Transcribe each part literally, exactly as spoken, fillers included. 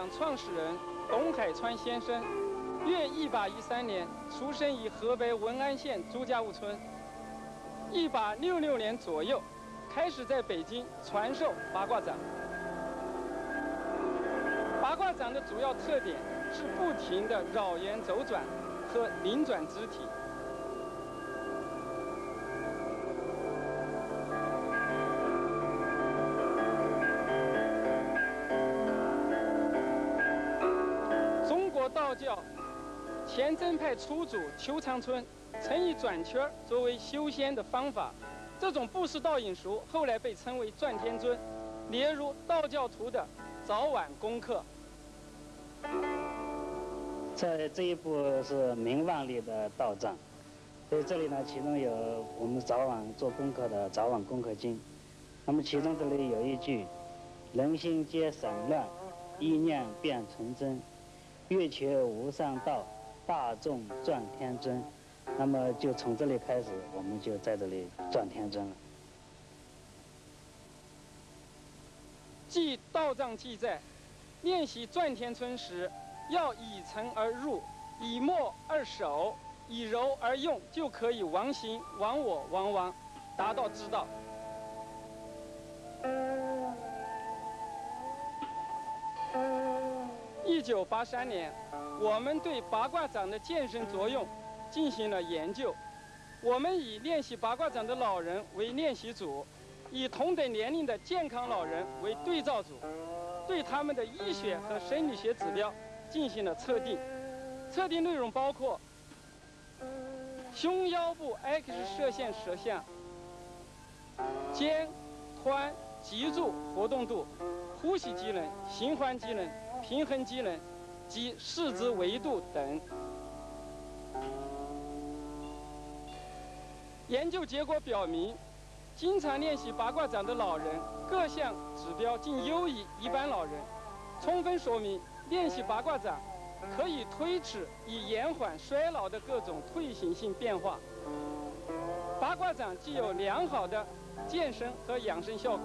掌创始人董海川先生，约一八一三年出生于河北文安县朱家坞村。一八六六年左右，开始在北京传授八卦掌。八卦掌的主要特点是不停的绕圆走转和灵转肢体。中国道教乾真派初祖邱长春曾以转圈作为修仙的方法，这种布施倒影术后来被称为转天尊，列入道教徒的早晚功课。 这这一部是明万历的道藏，所以这里呢，其中有我们早晚做功课的早晚功课经。那么其中这里有一句：人心皆散乱，意念变纯真，月缺无上道，大众转天尊。那么就从这里开始，我们就在这里转天尊了。 据道藏记载，练习转天尊时，要以沉而入，以默而守，以柔而用，就可以忘形、忘我、忘忘，达到知道。一九八三年，我们对八卦掌的健身作用进行了研究。我们以练习八卦掌的老人为练习组，以同等年龄的健康老人为对照组，对他们的医学和生理学指标进行了测定。测定内容包括胸腰部 X 射线摄像、肩、髋、脊柱活动度、呼吸机能、循环机能、平衡机能及四肢维度等。研究结果表明，经常练习八卦掌的老人各项指标竟优于一般老人，充分说明练习八卦掌可以推迟以延缓衰老的各种退行性变化。八卦掌具有良好的健身和养生效果。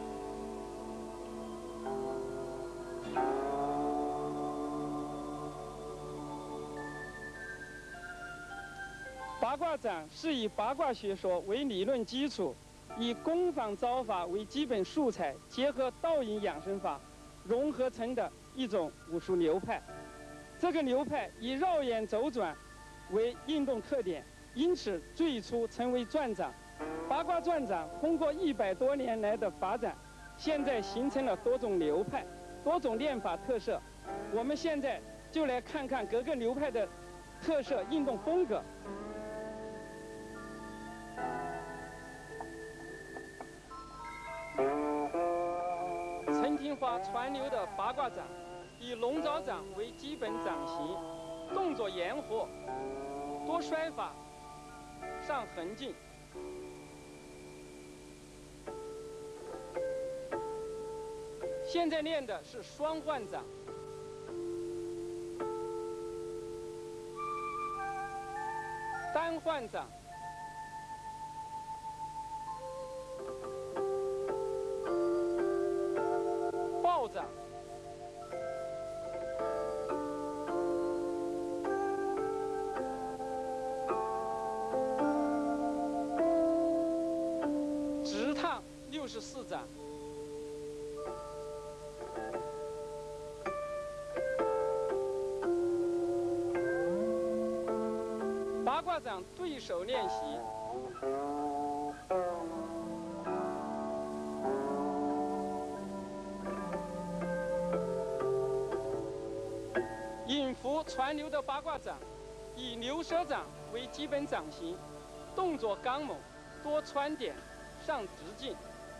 八卦掌是以八卦学说为理论基础，以攻防招法为基本素材，结合道影养生法融合成的一种武术流派。这个流派以绕眼走转为运动特点，因此最初称为转掌。八卦转掌通过一百多年来的发展，现在形成了多种流派、多种练法特色。我们现在就来看看各个流派的特色运动风格。陈廷华传流的八卦掌，以龙爪掌为基本掌型，动作严活，多摔法，上横劲。现在练的是双换掌，单换掌，抱掌，直趟六十四掌。八卦掌对手练习。引伏传流的八卦掌，以牛舌掌为基本掌型，动作刚猛，多穿点，上直劲。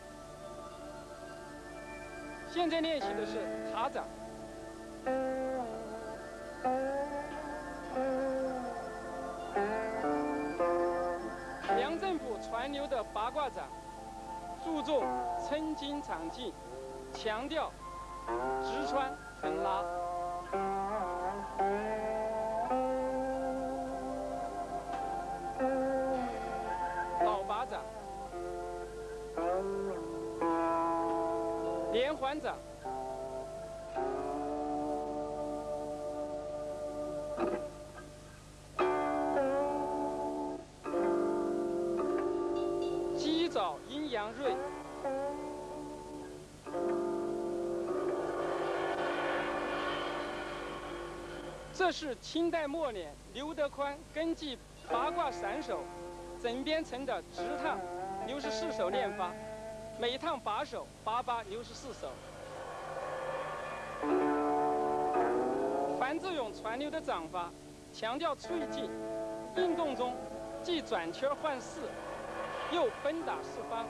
现在练习的是塔掌。梁振甫传流的八卦掌，注重抻筋长劲，强调直穿横拉。倒拔掌，连环掌， 这是清代末年刘德宽根据八卦散手整编成的直趟六十四手练法，每趟八手，八八六十四手。樊志勇传流的掌法强调脆劲，运动中既转圈换势，又奔打四方。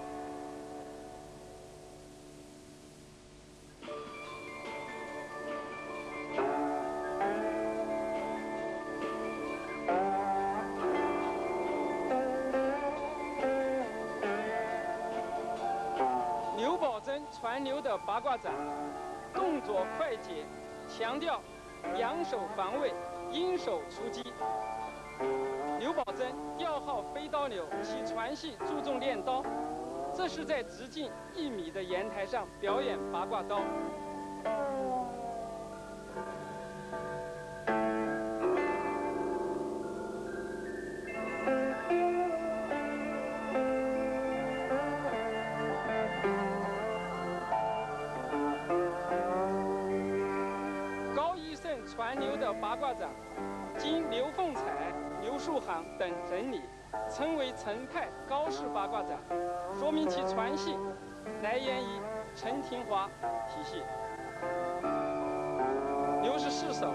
刘宝珍传流的八卦掌，动作快捷，强调扬手防卫，阴手出击。刘宝珍要好飞刀流，其传系注重练刀，这是在直径一米的岩台上表演八卦刀。传流的八卦掌，经刘凤彩、刘树行等整理，称为陈派高式八卦掌，说明其传系来源于陈廷华体系。六十四手。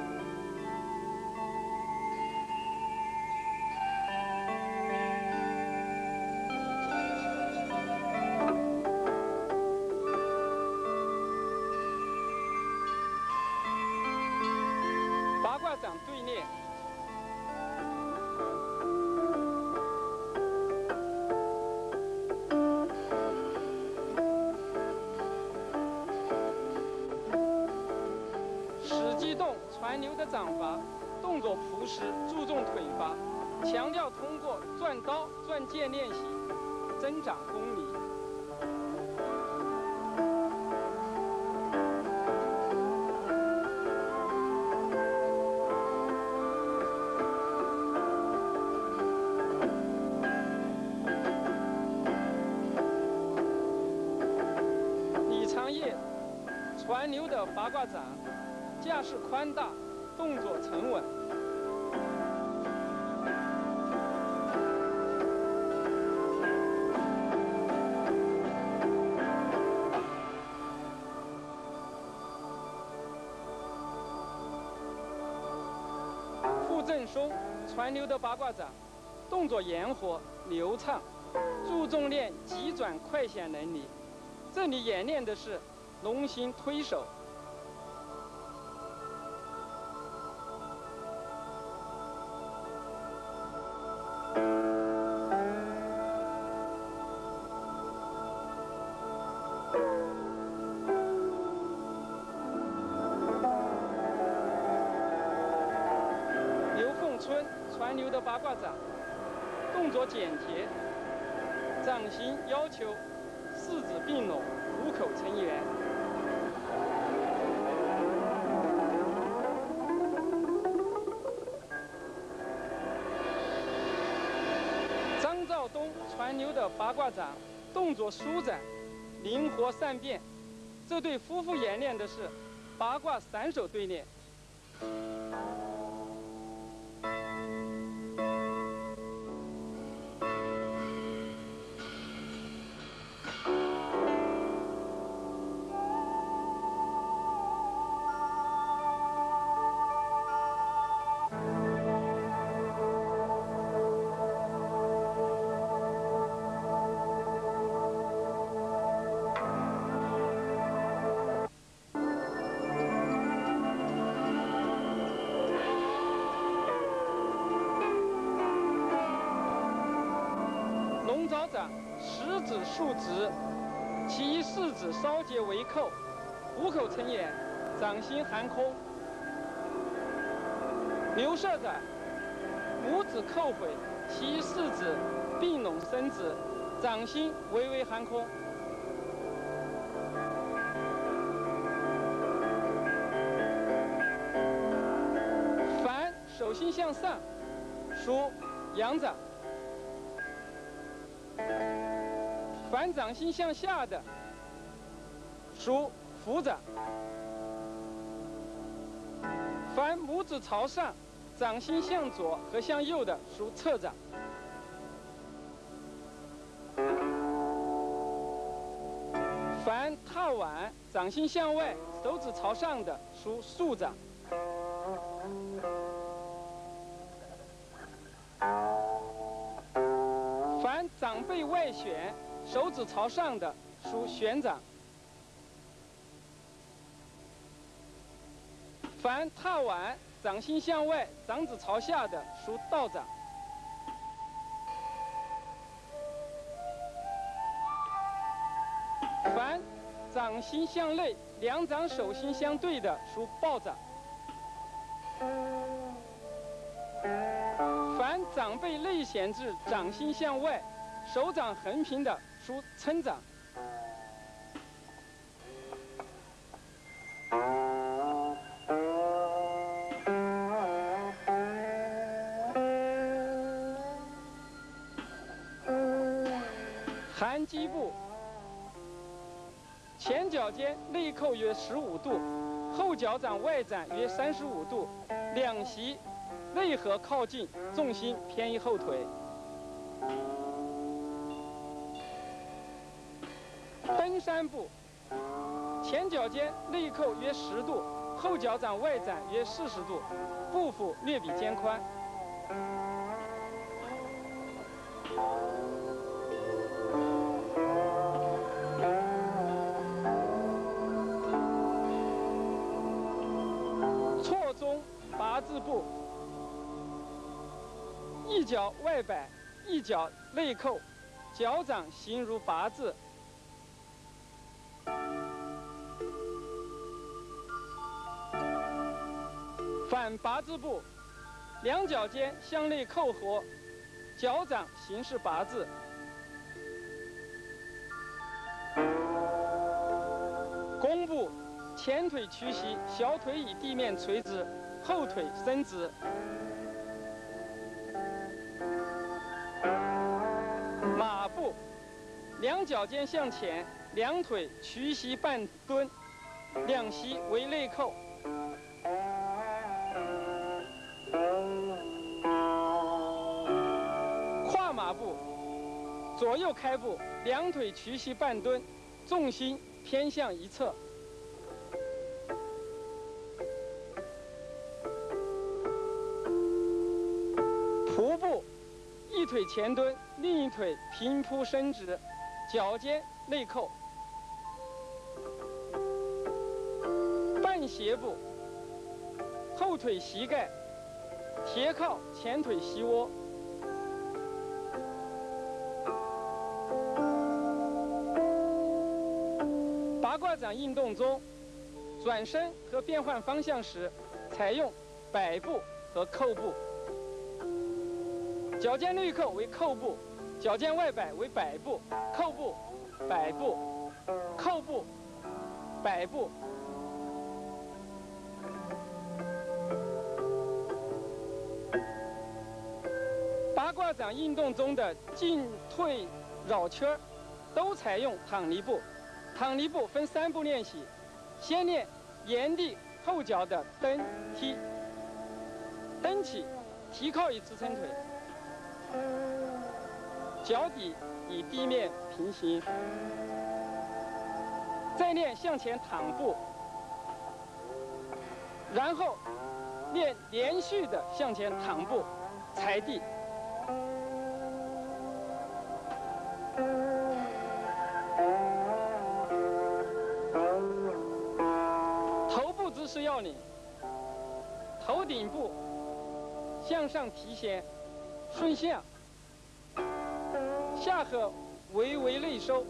八卦掌对练，史继栋传流的掌法，动作朴实，注重腿法，强调通过转刀、转剑练习增长功力。传流的八卦掌，架势宽大，动作沉稳。傅振松传流的八卦掌，动作严活流畅，注重练急转快显能力。这里演练的是龙形推手。刘凤春传流的八卦掌，动作简洁，掌型要求四指并拢，虎口成圆。张兆东传流的八卦掌，动作舒展，灵活善变。这对夫妇演练的是八卦散手对练。龙爪掌，食指竖直，其四指稍节为扣，虎口成眼，掌心含空。牛舌掌，拇指扣回，其四指并拢伸直，掌心微微含空。凡手心向上，属阳掌。凡掌心向下的，属伏掌； 凡拇指朝上、掌心向左和向右的，属侧掌。凡踏腕、掌心向外、手指朝上的，属竖掌。凡掌背外旋、手指朝上的，属旋掌。凡踏腕、掌心向外、掌指朝下的，属倒掌。凡掌心向内、两掌手心相对的，属抱掌。凡掌背内旋至掌心向外、手掌横平的，属撑掌。含击部，前脚尖内扣约十五度，后脚掌外展约三十五度，两膝内核靠近，重心偏移后腿。登山步，前脚尖内扣约十度，后脚掌外展约四十度，步幅略比肩宽。错中八字步，一脚外摆，一脚内扣，脚掌形如八字。反八字步，两脚尖向内扣合，脚掌形似八字。弓步，前腿屈膝，小腿与地面垂直，后腿伸直。马步，两脚尖向前，两腿屈膝半蹲，两膝为内扣。跨马步，左右开步，两腿屈膝半蹲，重心偏向一侧。仆步，一腿前蹲，另一腿平铺伸直，脚尖内扣。半斜步，后腿膝盖贴靠前腿膝窝。八卦掌运动中，转身和变换方向时，采用摆步和扣步。脚尖内扣为扣步，脚尖外摆为摆步，扣步，摆步，扣步，摆步。八卦掌运动中的进退绕圈都采用躺立步。躺立步分三步练习，先练沿地后脚的蹬踢，蹬起，提靠与支撑腿，脚底与地面平行，再练向前躺步，然后练连续的向前躺步，踩地。头部姿势要领，头顶部向上提弦，顺向，下颌微微内收。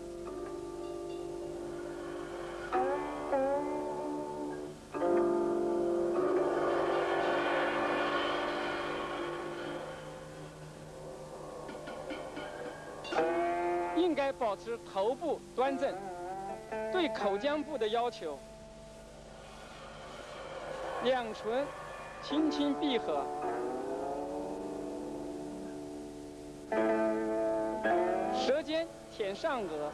应该保持头部端正。对口腔部的要求，两唇轻轻闭合，舌尖舔上颚，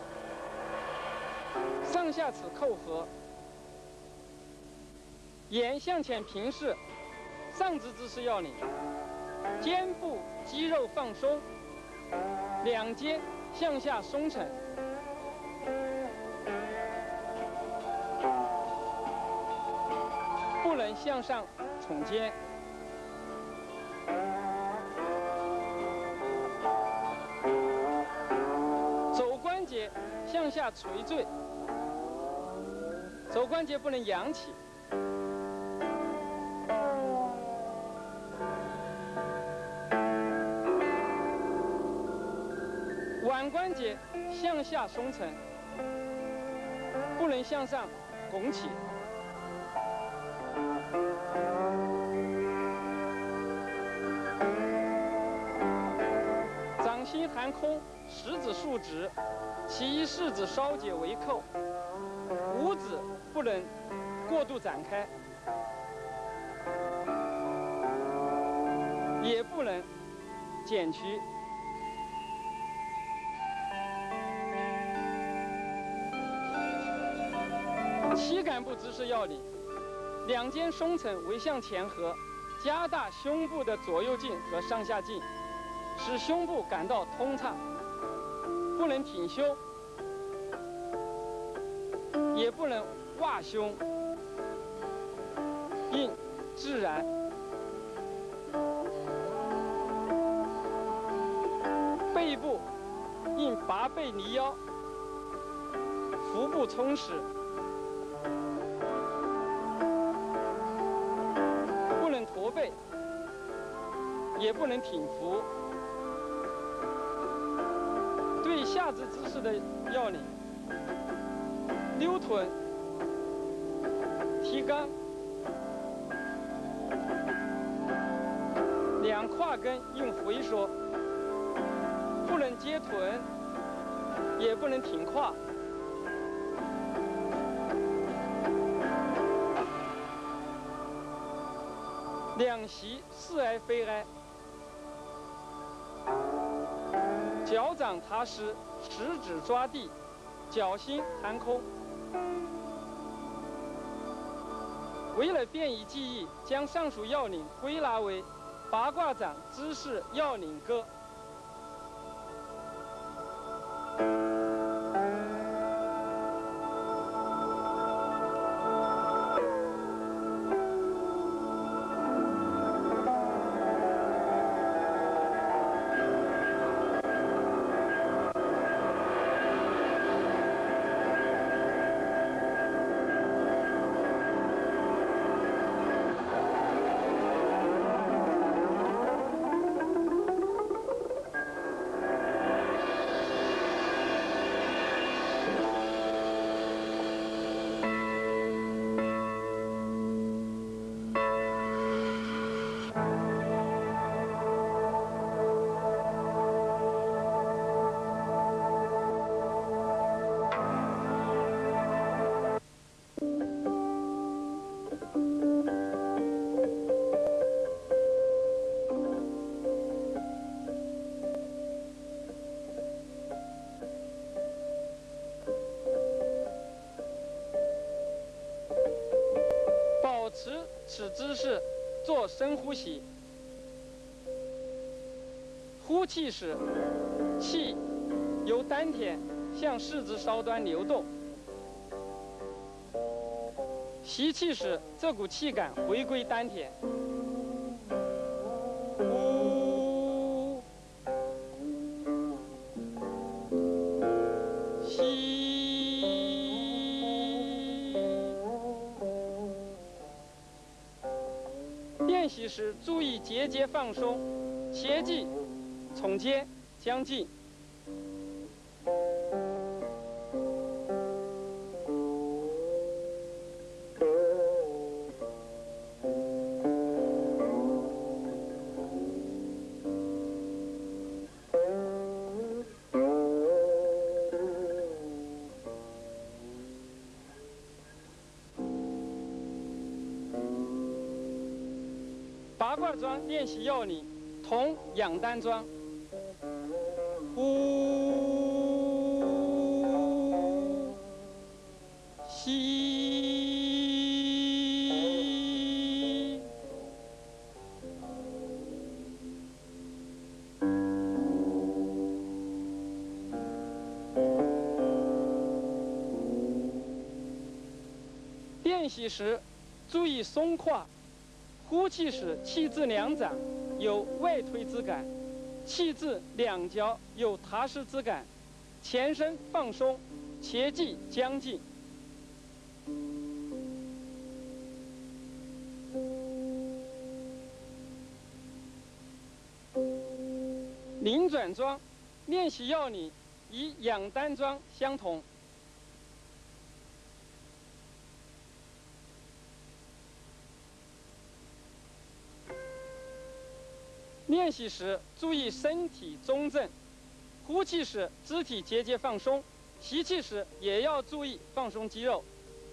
上下齿扣合，眼向前平视， 上肢姿势要领：肩部肌肉放松，两肩向下松沉，不能向上耸肩。肘关节向下垂坠，肘关节不能扬起。腕关节向下松沉，不能向上拱起。掌心含空，食指竖直，其余四指稍解为扣，五指不能过度展开，也不能剪曲。膝杆部姿势要领：两肩松沉，微向前合，加大胸部的左右劲和上下劲，使胸部感到通畅。不能挺胸，也不能挖胸，应自然。背部应拔背离腰，腹部充实。不能驼背，也不能挺伏。对下肢姿势的要领：溜臀、提肛，两胯根应回缩，不能接臀，也不能挺胯。两膝似挨非挨，脚掌踏实，食指抓地，脚心含空。为了便于记忆，将上述要领归纳为八卦掌姿势要领歌。保持此姿势，做深呼吸。呼气时，气由丹田向四肢梢端流动；吸气时，这股气感回归丹田。呼，吸。练习时注意节节放松，切忌耸肩将近。八卦桩练习要领同仰单桩。呼，吸， 练习时注意松胯，呼气时气至两掌有外推之感，气至两脚有踏实之感，前身放松，切忌僵劲。临转桩练习要领与仰单桩相同。练习时注意身体中正，呼气时肢体节节放松，吸气时也要注意放松肌肉。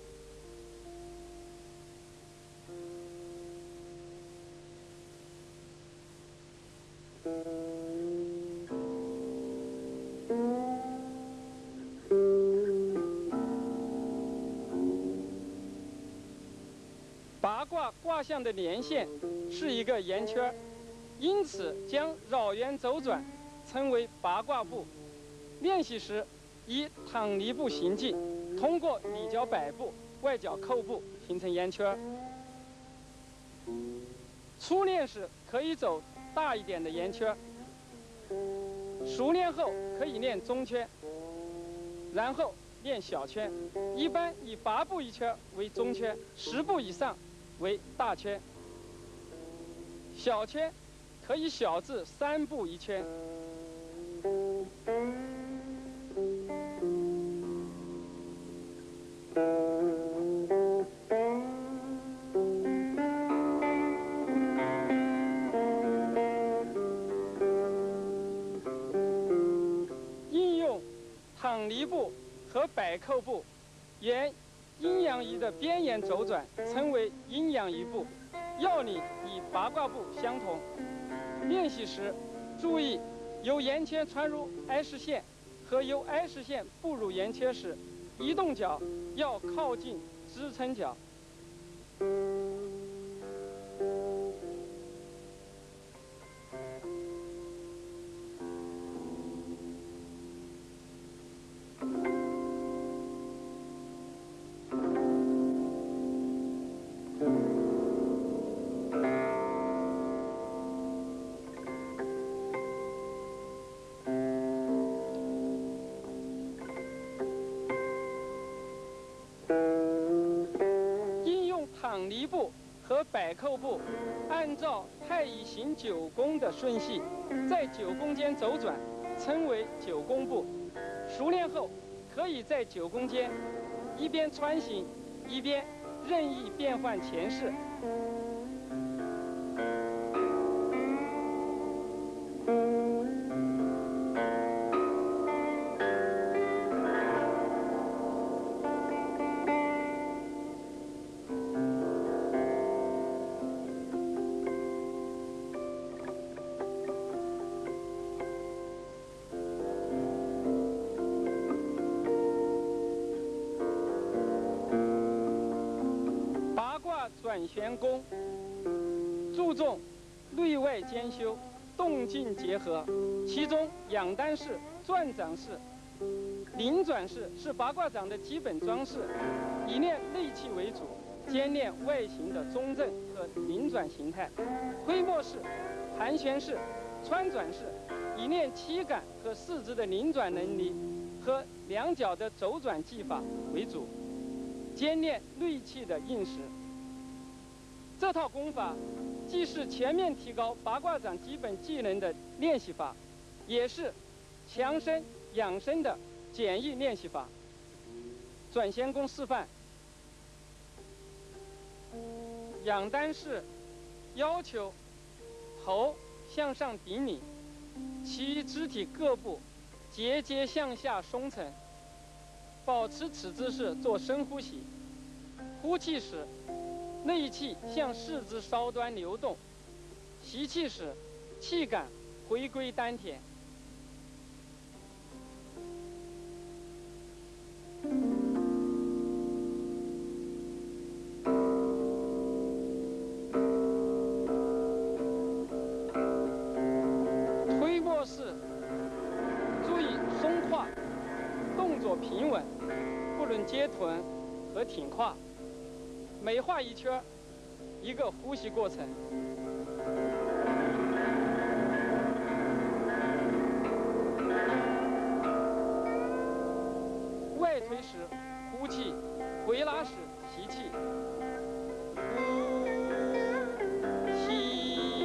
八卦卦象的连线是一个圆圈，因此将绕圆走转称为八卦步。练习时以躺离步行进，通过里脚摆步、外脚扣步形成圆圈。初练时可以走大一点的圆圈，熟练后可以练中圈，然后练小圈。一般以八步一圈为中圈，十步以上为大圈。小圈可以小至三步一圈。应用躺离步和摆扣步，沿阴阳仪的边沿走转，称为阴阳仪步。要领与八卦步相同。练习时注意由圆圈穿入 S 线和由 S 线步入圆圈时，移动脚要靠近支撑脚。躺离步和摆扣步，按照太乙行九宫的顺序，在九宫间走转，称为九宫步。熟练后，可以在九宫间一边穿行，一边任意变换前势。转旋功注重内外兼修，动静结合，其中仰单式、转掌式、临转式是八卦掌的基本装饰，以练内气为主，兼练外形的中正和临转形态。挥墨式、盘旋式、穿转式以练气感和四肢的临转能力和两脚的走转技法为主，兼练内气的应时。这套功法既是全面提高八卦掌基本技能的练习法，也是强身养生的简易练习法。转旋功示范：仰单式要求头向上顶领，其余肢体各部节节向下松沉，保持此姿势做深呼吸。呼气时，内气向四肢梢端流动，吸气时，气感回归丹田。推握式，注意松胯，动作平稳，不能接臀和挺胯。 每画一圈，一个呼吸过程。外推时呼气，回拉时吸气。呼吸。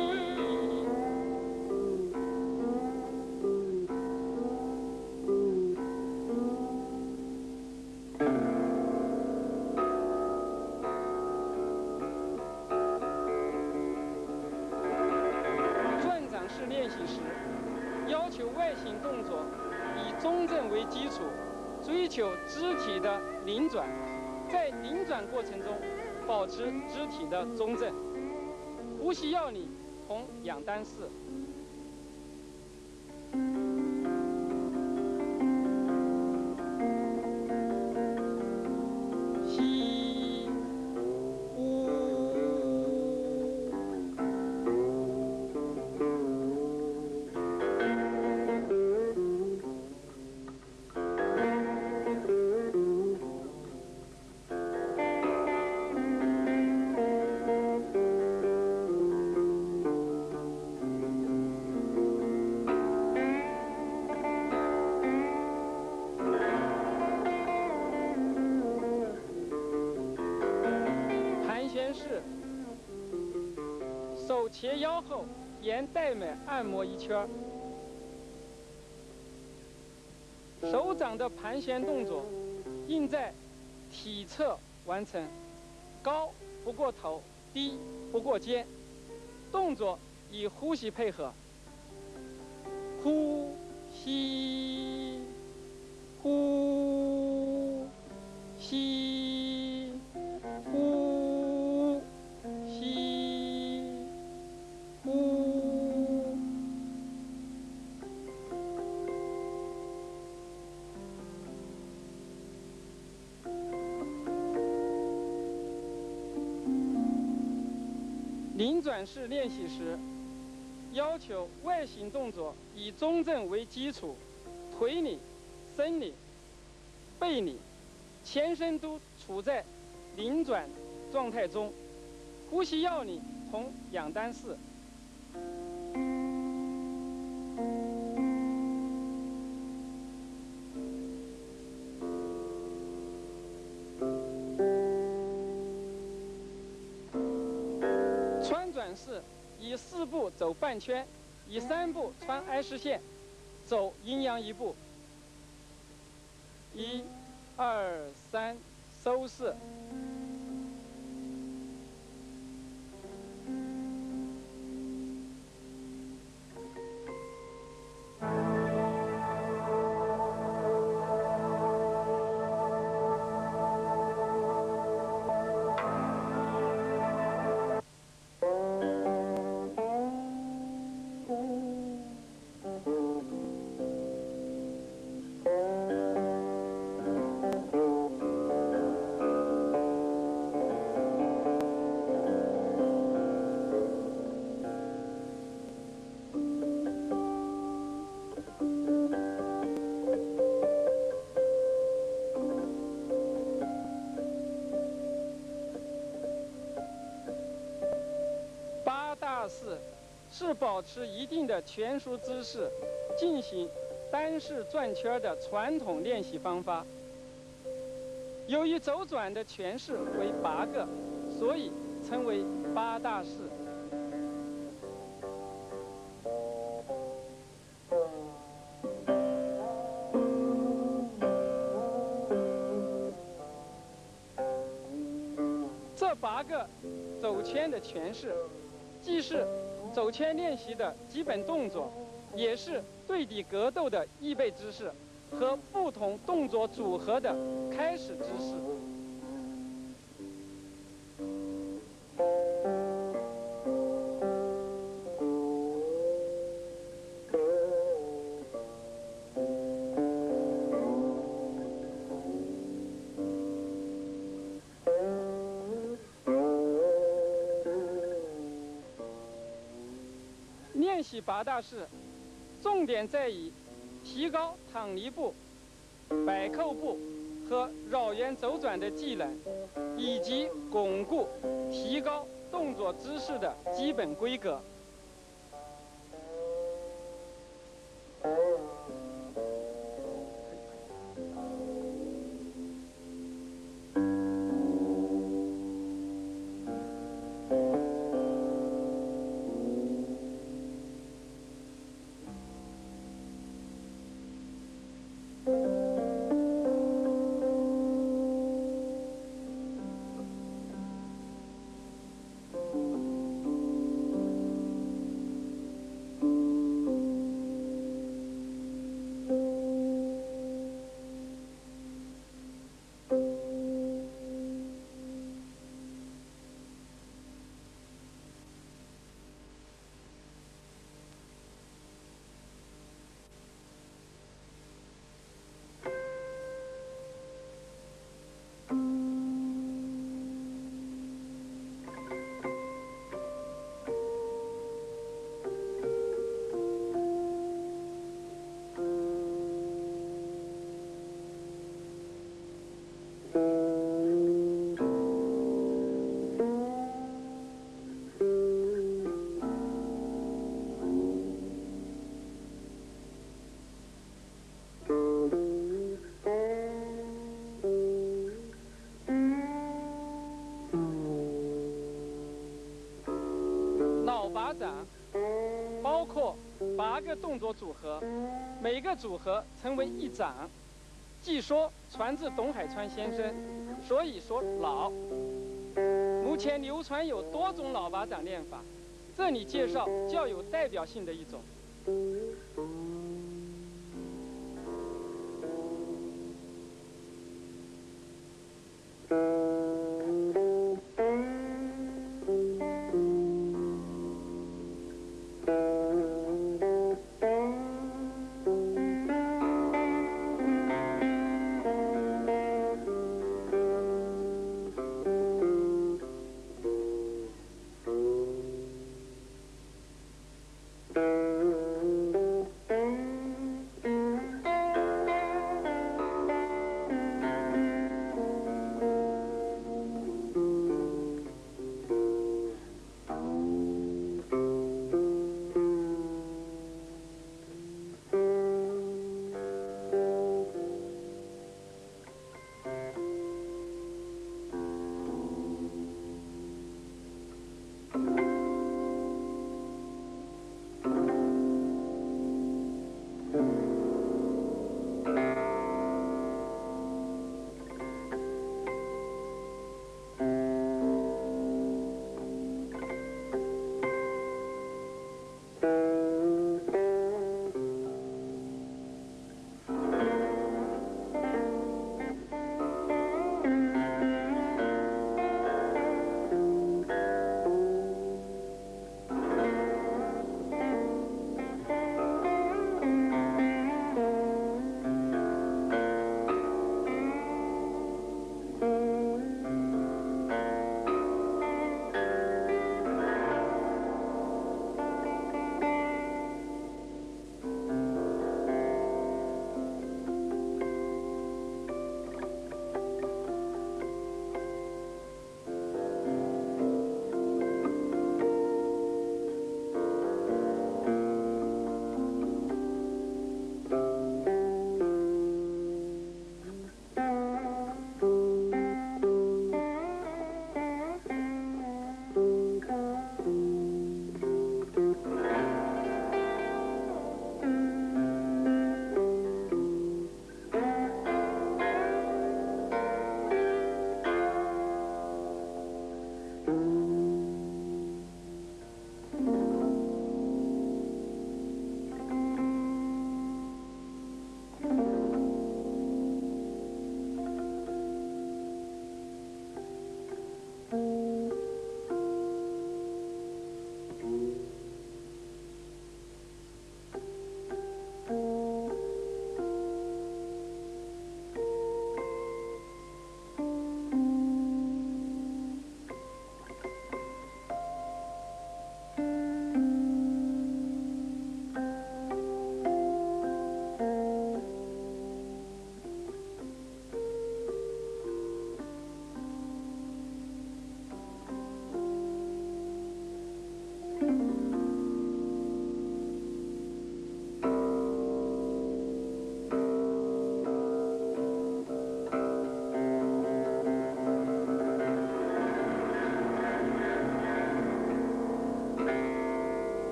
转掌式练习时，要求外形动作以中正为基础。追求肢体的灵转，在灵转过程中保持肢体的中正。呼吸要领同仰单式。吸，呼。是手前腰后沿带脉按摩一圈，手掌的盘旋动作应在体侧完成，高不过头，低不过肩，动作以呼吸配合，呼吸，呼吸，呼。灵转式练习时，要求外形动作以中正为基础，腿里、身里、背里、全身都处在灵转状态中。呼吸要领同仰单式。穿转式以四步走半圈，以三步穿 S 线，走阴阳一步。一、二、三，收式。式是保持一定的蜷縮姿势进行单式转圈的传统练习方法。由于走转的拳式为八个，所以称为八大式。这八个走圈的拳式，既是走圈练习的基本动作，也是对底格斗的预备姿势和不同动作组合的开始姿势。练习八大式，重点在于提高躺立步、摆扣步和绕圆走转的技能，以及巩固、提高动作姿势的基本规格。脑把掌包括八个动作组合，每个组合称为一掌。据说传自董海川先生，所以说脑。目前流传有多种脑把掌练法，这里介绍较有代表性的一种。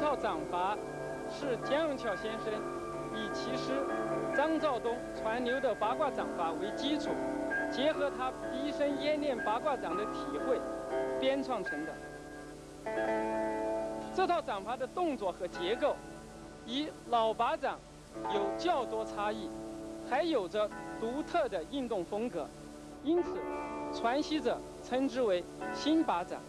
套掌法是姜永巧先生以其师张肇东传流的八卦掌法为基础，结合他毕生演练八卦掌的体会编创成的。这套掌法的动作和结构与老八掌有较多差异，还有着独特的运动风格，因此传习者称之为新八掌。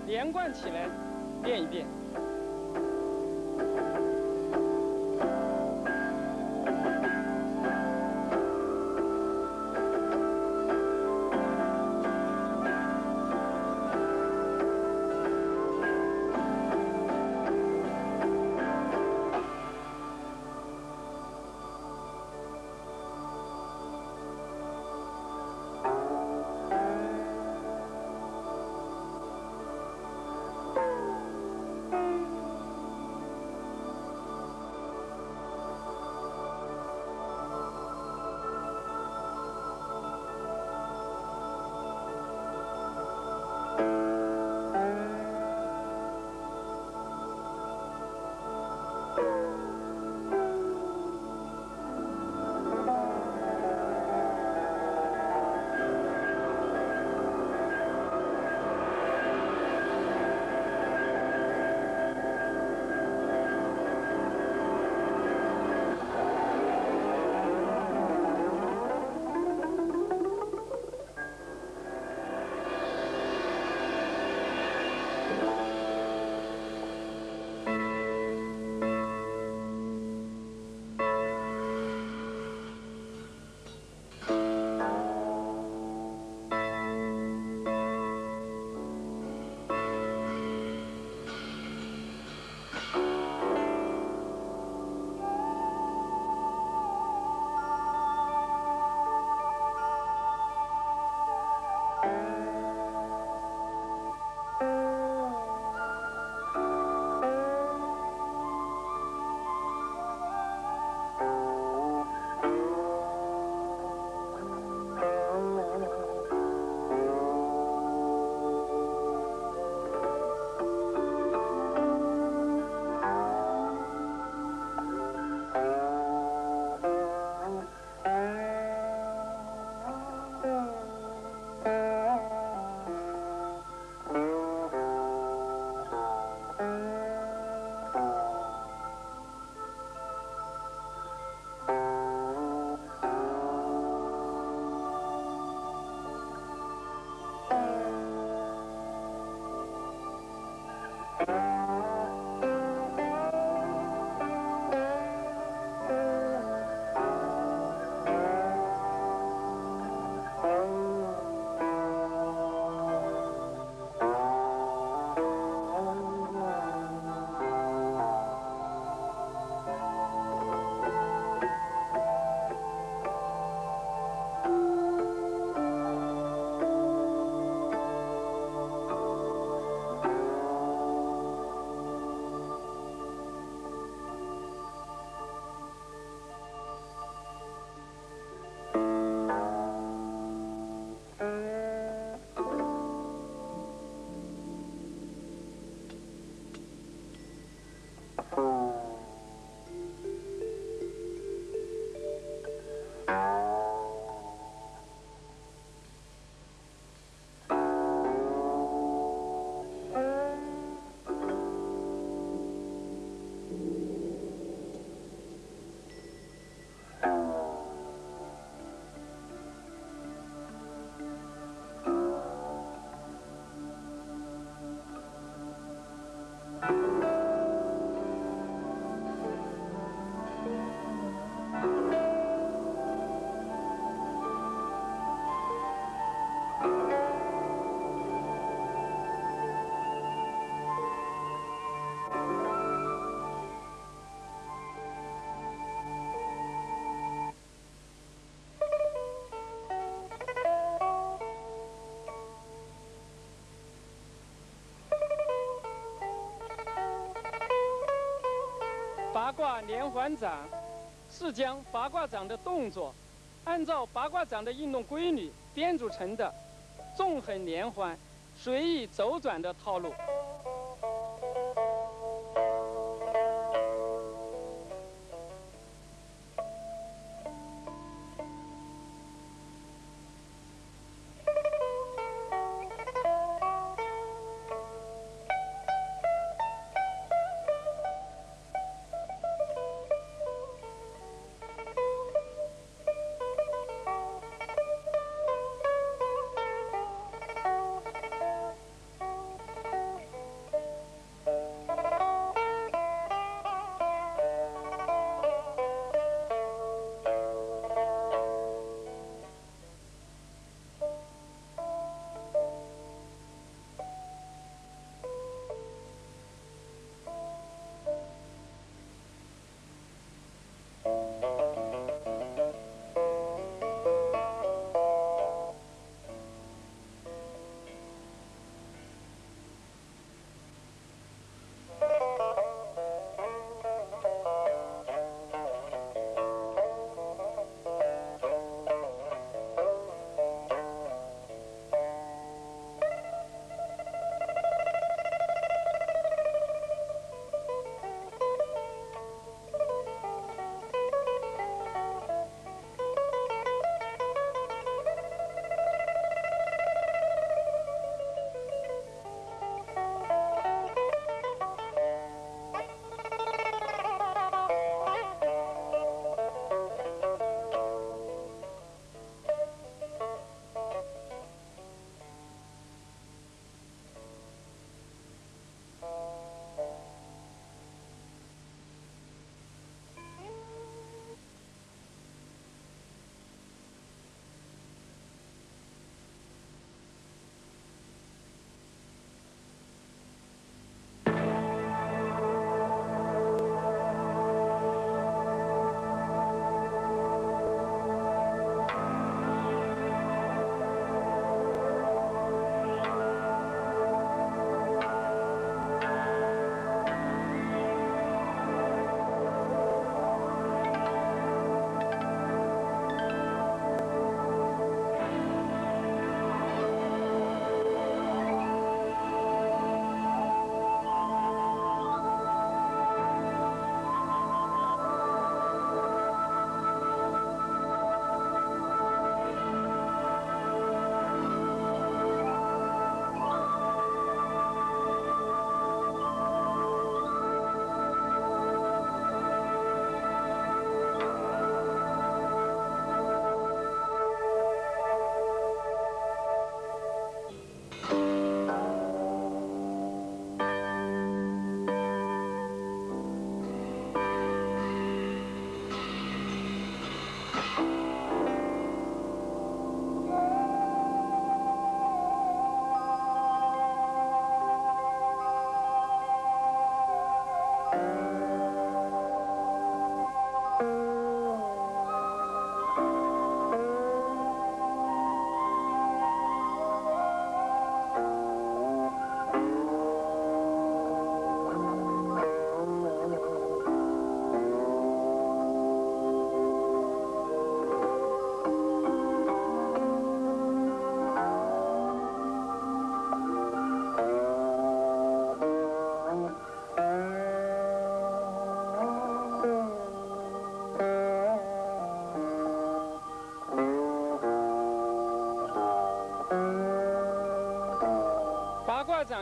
连贯起来练一遍。八卦连环掌是将八卦掌的动作按照八卦掌的运动规律编组成的纵横连环、随意周转的套路。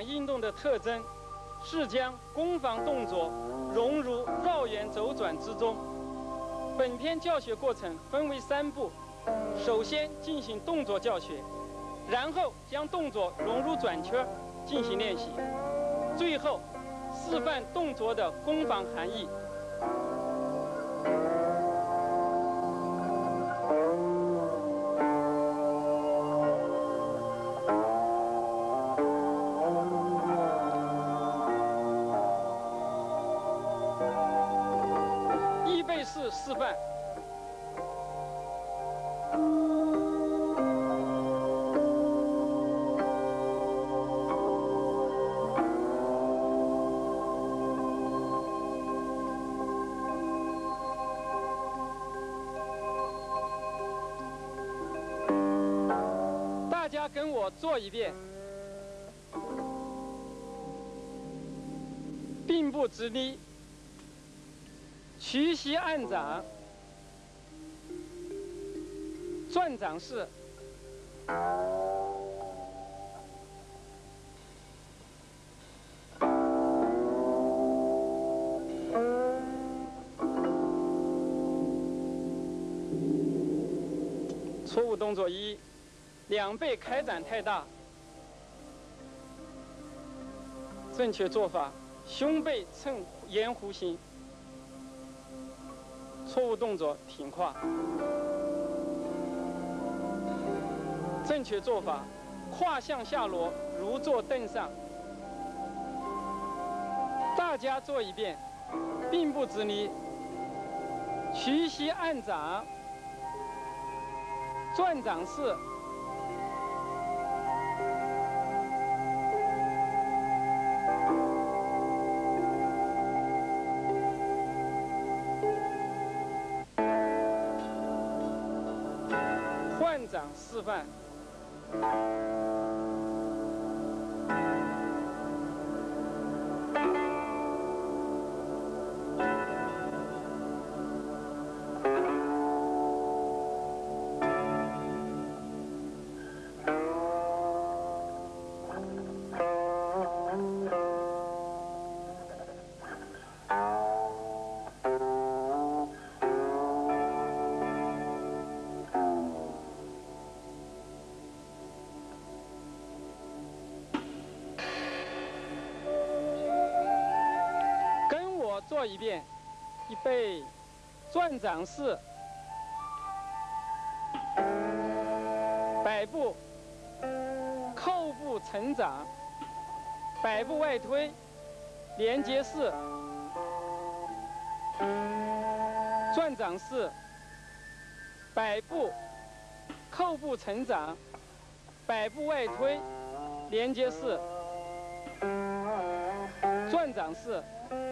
仿运动的特征是将攻防动作融入绕圆走转之中。本篇教学过程分为三步，首先进行动作教学，然后将动作融入转圈进行练习，最后示范动作的攻防含义。预备式示范。大家跟我做一遍，并步直立，屈膝按掌，转掌式。错误动作一，两背开展太大。正确做法，胸背衬沿弧形。错误动作，挺胯。正确做法，胯向下落，如坐凳上。大家做一遍，并步直立，屈膝按掌，转掌式。换掌示范。做一遍，预备，转掌式，摆步，扣步成掌，摆步外推，连接式，转掌式，摆步，扣步成掌，摆步外推，连接式，转掌式。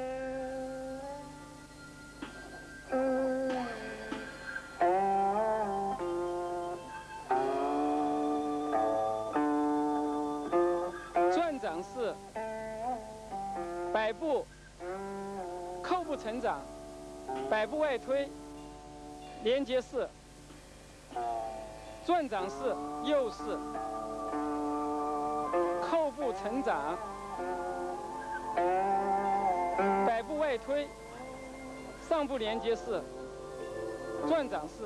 转掌式，摆步，扣步成掌，摆步外推，连接式，转掌式右式，扣步成掌，摆步外推，上步连接式，转掌式。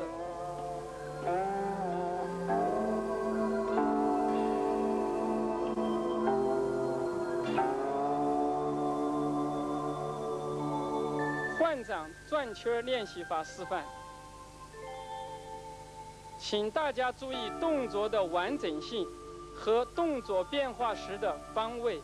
换掌转圈练习法示范，请大家注意动作的完整性和动作变化时的方位。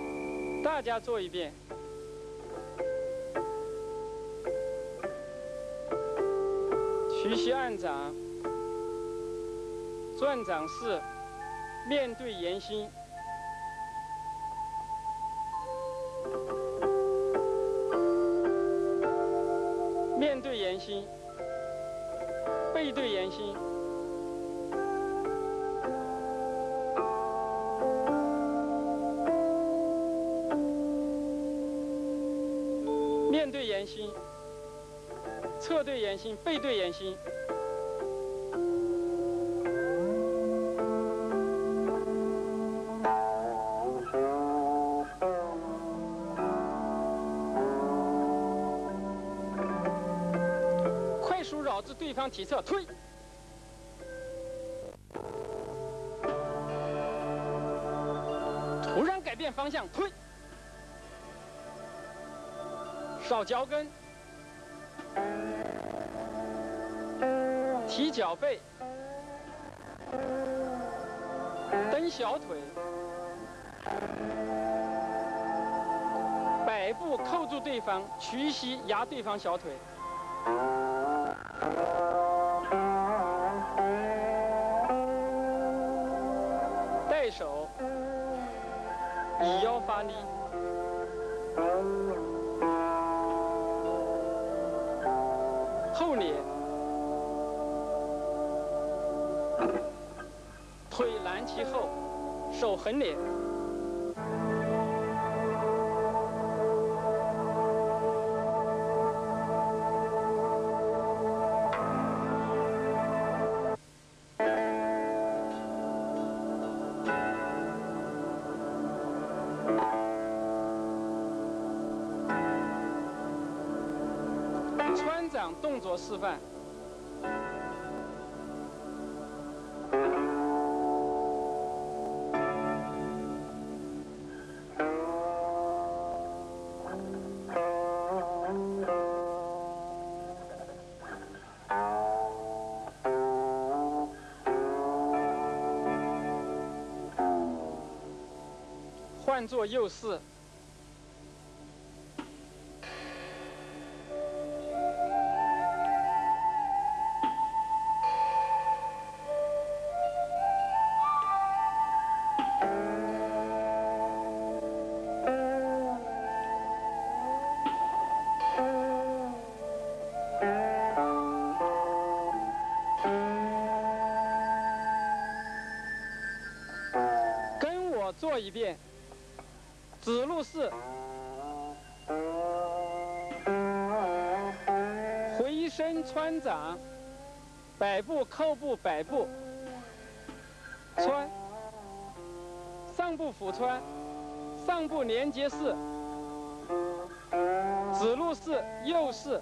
大家做一遍。 屈膝按掌，转掌式，面对圆心。面对圆心，背对圆心。面对圆心，侧对圆心，背对圆心。快速绕至对方体侧，推。突然改变方向，推。少脚跟，提脚背，蹬小腿，摆步扣住对方，屈膝压对方小腿。带手，以腰发力。后捻，腿拦其后，手横捻。穿掌动作示范。换作右式。做一遍，指路式，回身穿掌，摆步扣步摆步，穿，上步俯穿，上步连接式，指路式右式，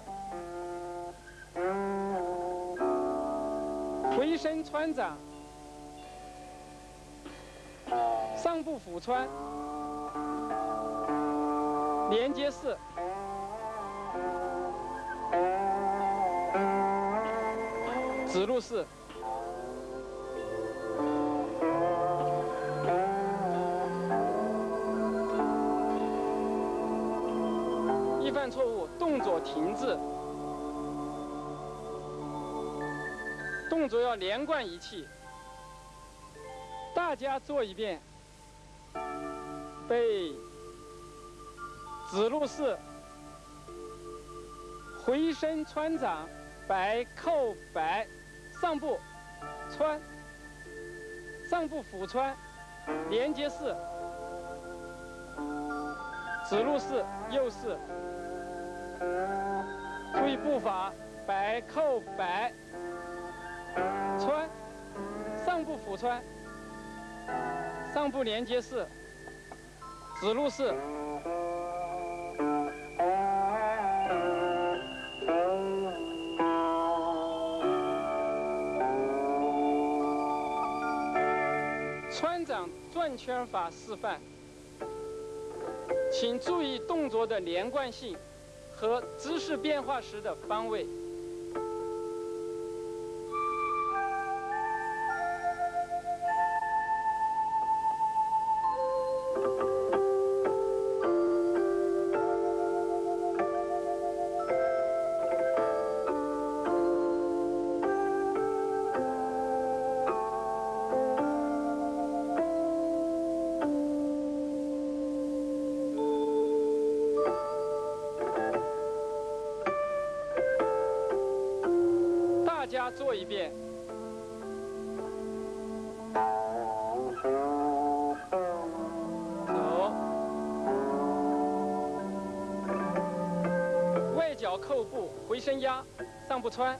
回身穿掌。上步俯穿，连接式，指路式，一犯错误，动作停滞，动作要连贯一气。大家做一遍。背，指路式，回身穿掌，摆扣摆，上步穿，上步俯穿，连接式，指路式右式，注意步伐，摆扣摆，穿，上步俯穿，上步连接式。指路式，穿掌转圈法示范，请注意动作的连贯性和姿势变化时的方位。 大家做一遍。走。外脚扣步，回身压，上步穿。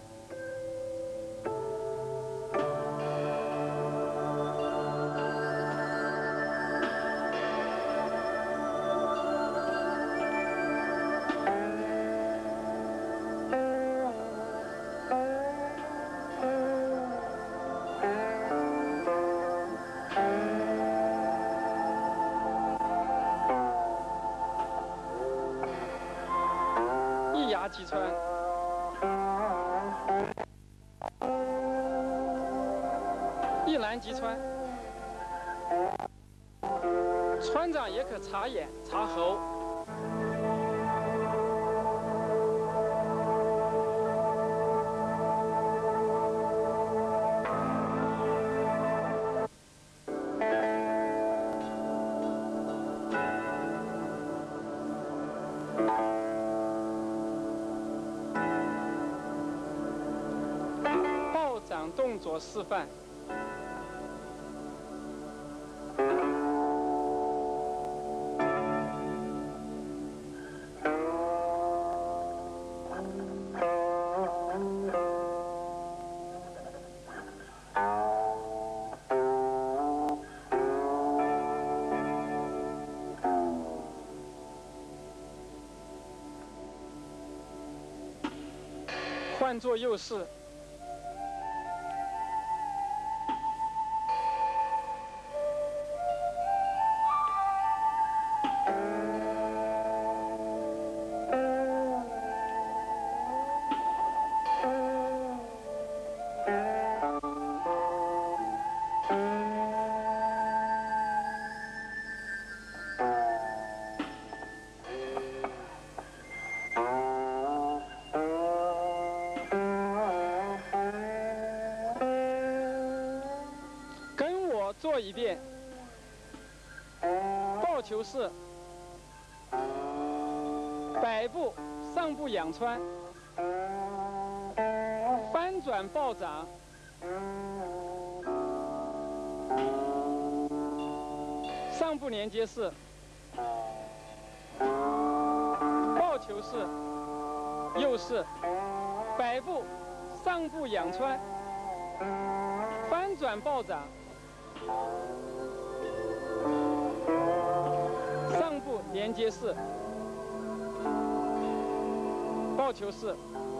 击穿，一篮击穿，穿掌也可插眼、插喉。动作示范。换做右式。做一遍，抱球式，摆步上步仰穿，翻转抱掌，上步连接式，抱球式，右式，摆步上步仰穿，翻转抱掌。上步连接式，抱球式，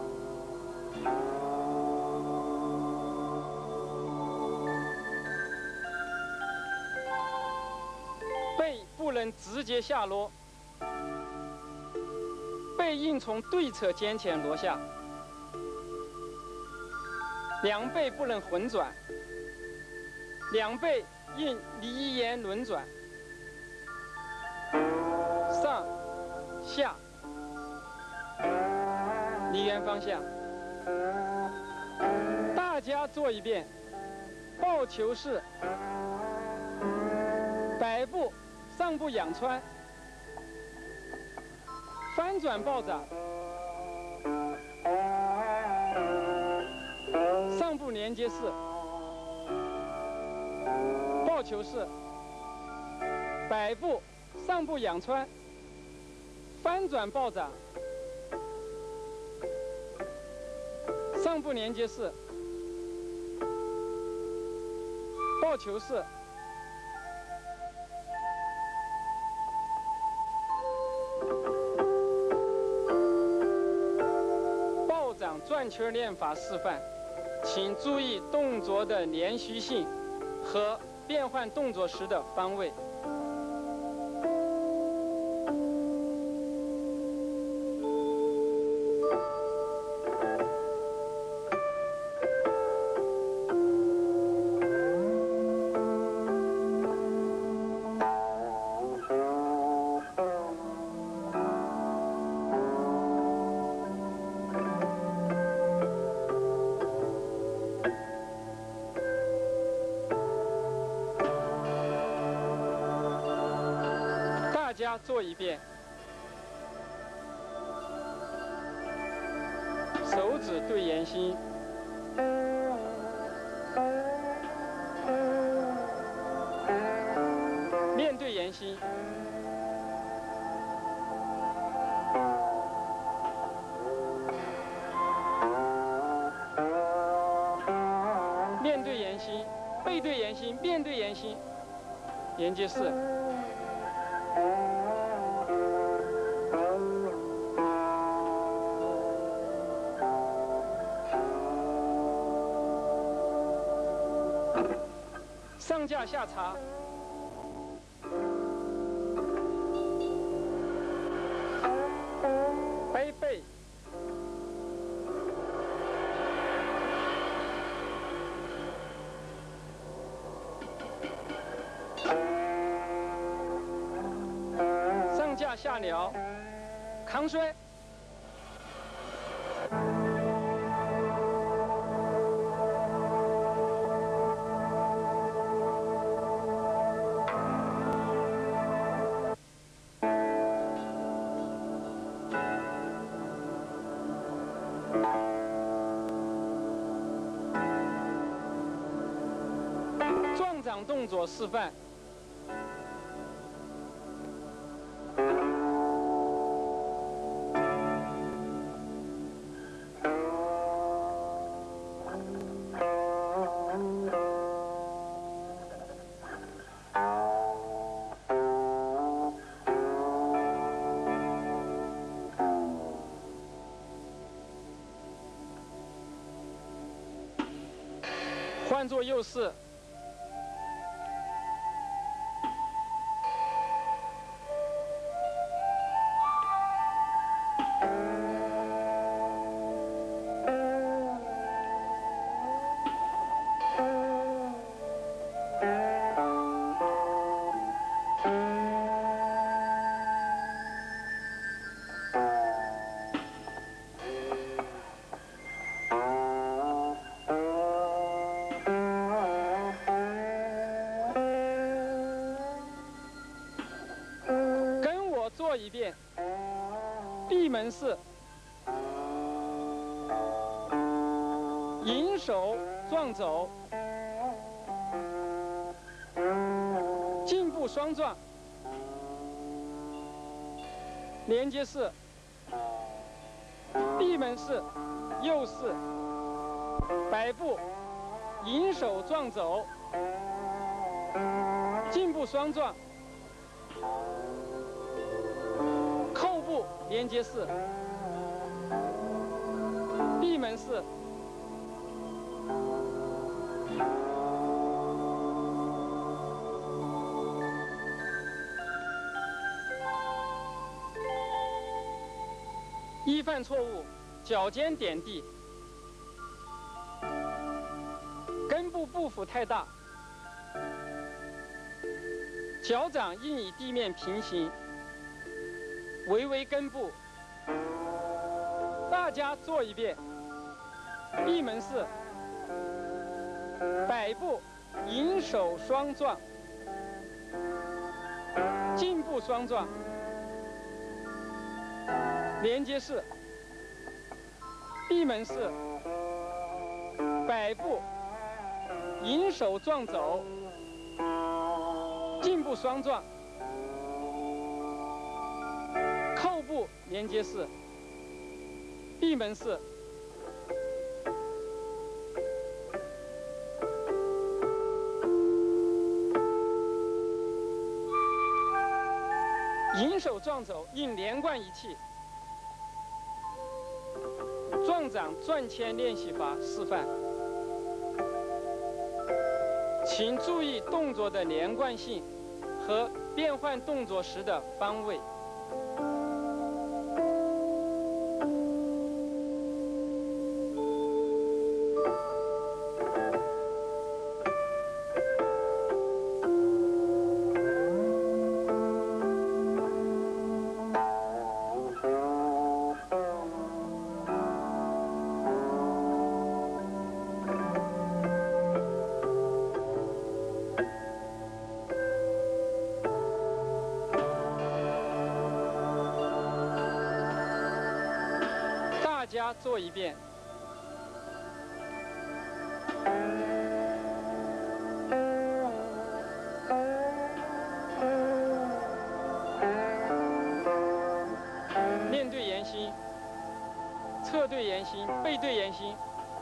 背不能直接下落，背应从对侧肩前落下，两背不能混转。两背应离沿轮转，上下离缘方向。大家做一遍，抱球式，摆步上步仰穿，翻转抱掌，上步连接式。抱球式，摆步上步仰穿，翻转抱掌，上步连接式，抱球式，抱掌转圈练法示范，请注意动作的连续性和变换动作时的方位。大家做一遍，手指对圆心， 面对圆心，面对圆心，背对圆心，面对圆心，连接四。上架下插，背背，上架下撩，扛摔。撞掌动作示范。换作右式。做一遍，闭门式，引手撞走，进步双撞，连接式，闭门式，右式，摆步，引手撞走，进步双撞。扣步连接式，闭门式，一犯错误，脚尖点地，根部步幅太大，脚掌应与地面平行。微微根部，大家做一遍。闭门式，摆步，引手双撞，进步双撞，连接式，闭门式，摆步，引手撞走，进步双撞。扣步连接式，闭门式，引手撞走应连贯一气。撞掌转圈练习法示范，请注意动作的连贯性和变换动作时的方位。大家做一遍。 圆心，背对圆心。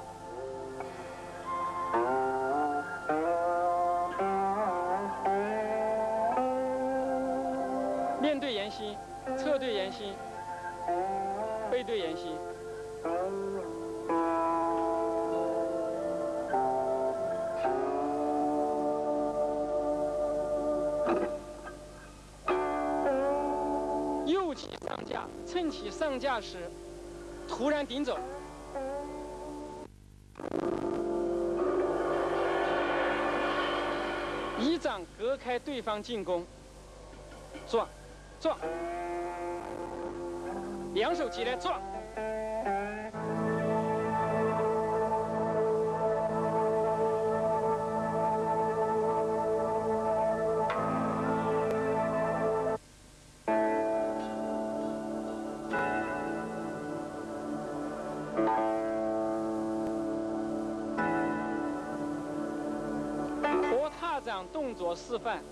面对圆心，侧对圆心，背对圆心。右起上架，趁起上架时，突然顶走。一掌隔开对方进攻，撞，撞，两手起来撞。活踏掌动作示范。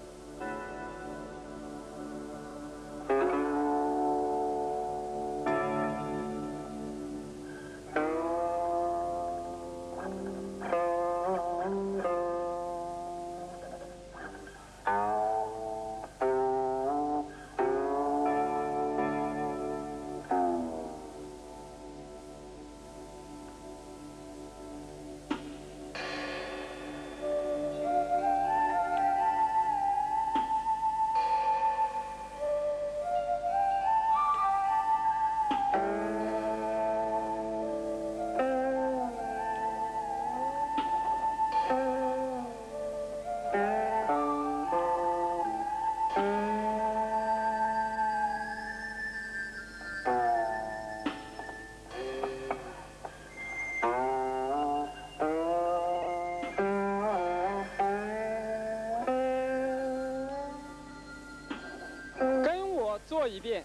做一遍，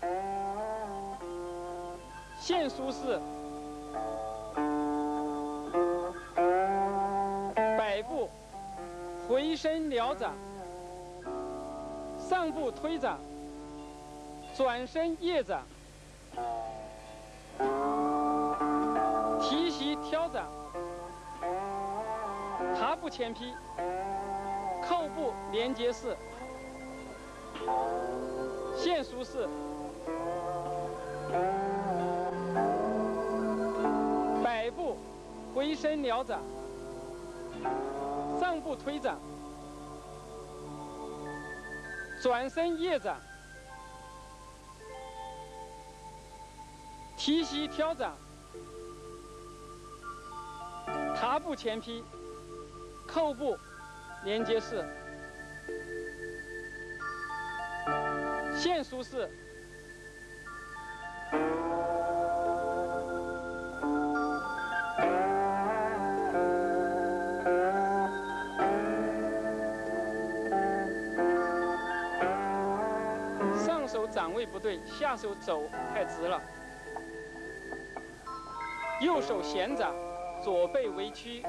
现舒式，摆步，回身撩掌，上步推掌，转身腋掌，提膝挑掌，踏步前劈，扣步连接式。现舒式，摆步，回身撩掌，上步推掌，转身腋掌，提膝挑掌，踏步前劈，扣步连接式。现舒式，上手掌位不对，下手肘太直了。右手闲掌，左背微屈。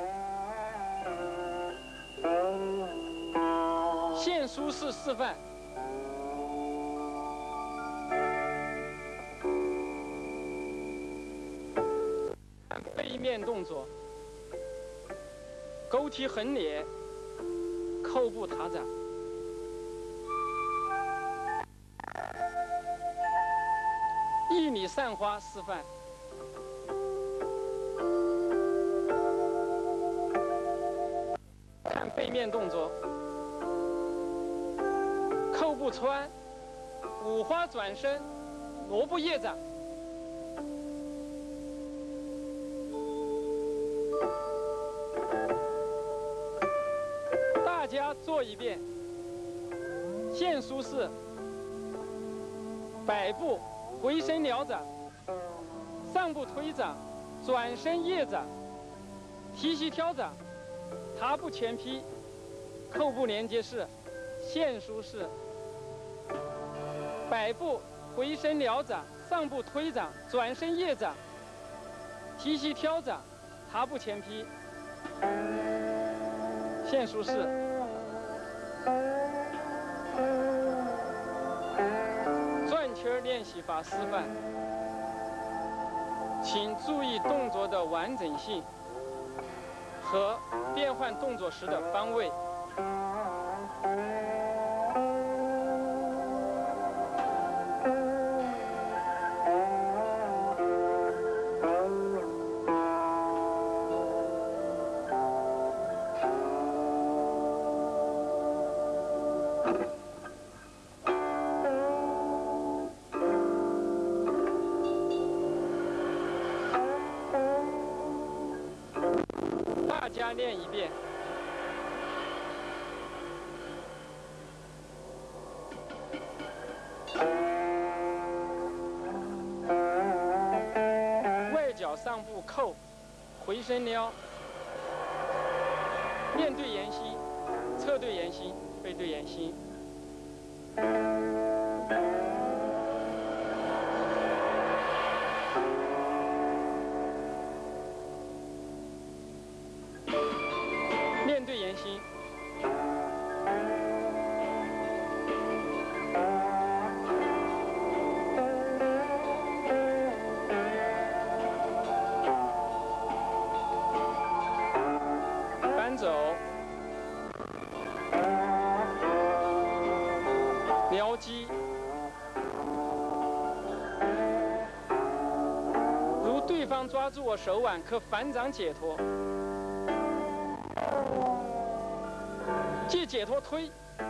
现舒式示范。背面动作，勾踢横脸，扣步踏掌，一米散花示范。看背面动作，扣步穿，五花转身，萝卜叶掌。大家做一遍，现舒式，摆步，回身撩掌，上步推掌，转身腋掌，提膝挑掌，踏步前劈，扣步连接式，现舒式，摆步，回身撩掌，上步推掌，转身腋掌，提膝挑掌，踏步前劈，现舒式。转圈练习法示范： 请注意动作的完整性和变换动作时的方位。大家练一遍。外脚上步扣，回身撩，面对圆心，侧对圆心，背对圆心。面对圆心，翻走，撩击。如对方抓住我手腕，可反掌解脱。借解脱推，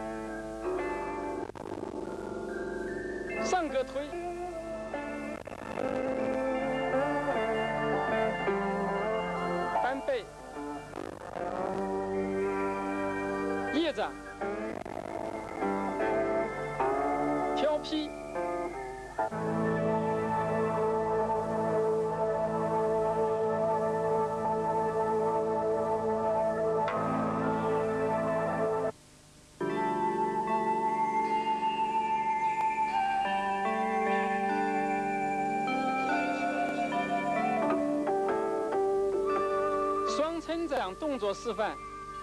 上格推，翻背，腋掌，挑劈，双撑掌动作示范。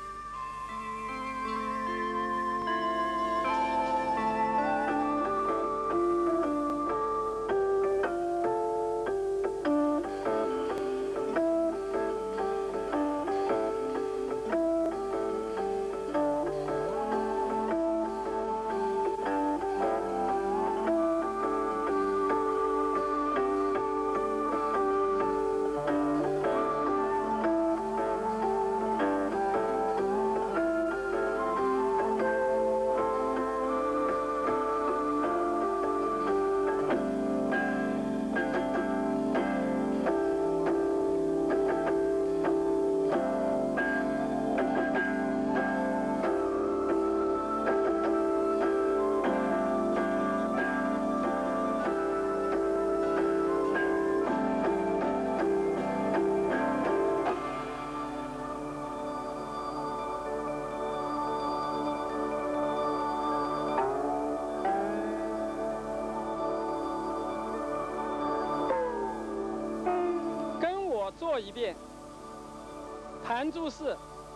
做一遍，弹珠式，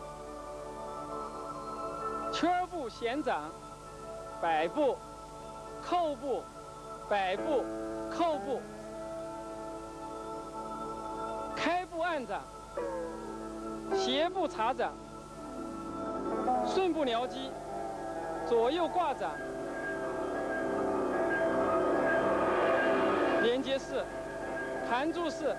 圈步旋掌，摆步，扣步，摆步，扣步，开步按掌，斜步插掌，顺步撩击，左右挂掌，连接式，弹珠式。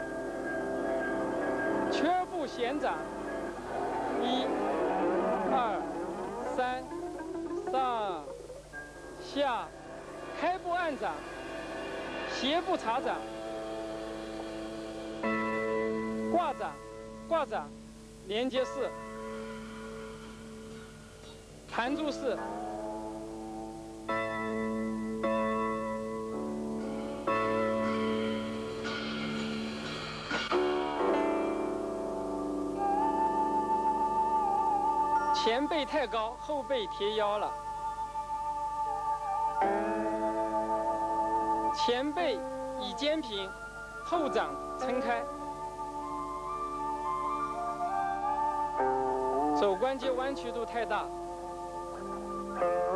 圈步旋掌，一、二、三，上、下，开步按掌，斜步插掌，挂掌，挂掌，连接式，弹珠式。前背太高，后背贴腰了。前背以肩平，后掌撑开。肘关节弯曲度太大。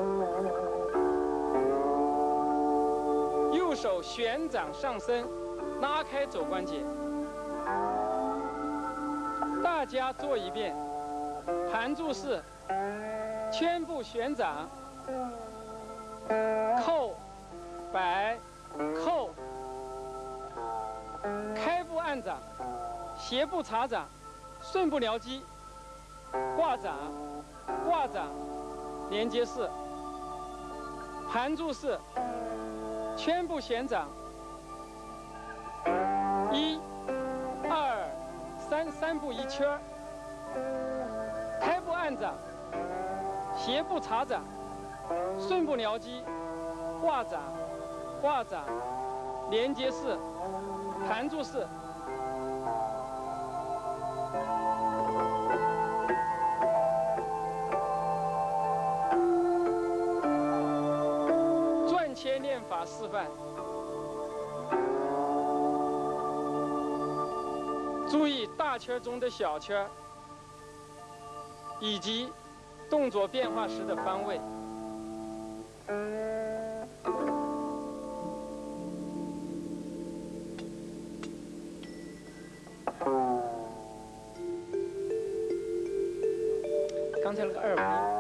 右手旋掌上升， 拉开肘关节。大家做一遍，盘柱式，圈部旋掌，扣，摆，扣，开步按掌，斜步查掌，顺步撩击，挂掌，挂掌，连接式，盘柱式，圈部旋掌，一、二、三，三步一圈儿，开步按掌，斜步查掌，顺步撩击，挂掌，挂掌，连接式，盘柱式。转切练法示范。注意大圈中的小圈，以及动作变化时的方位。刚才那个二五零。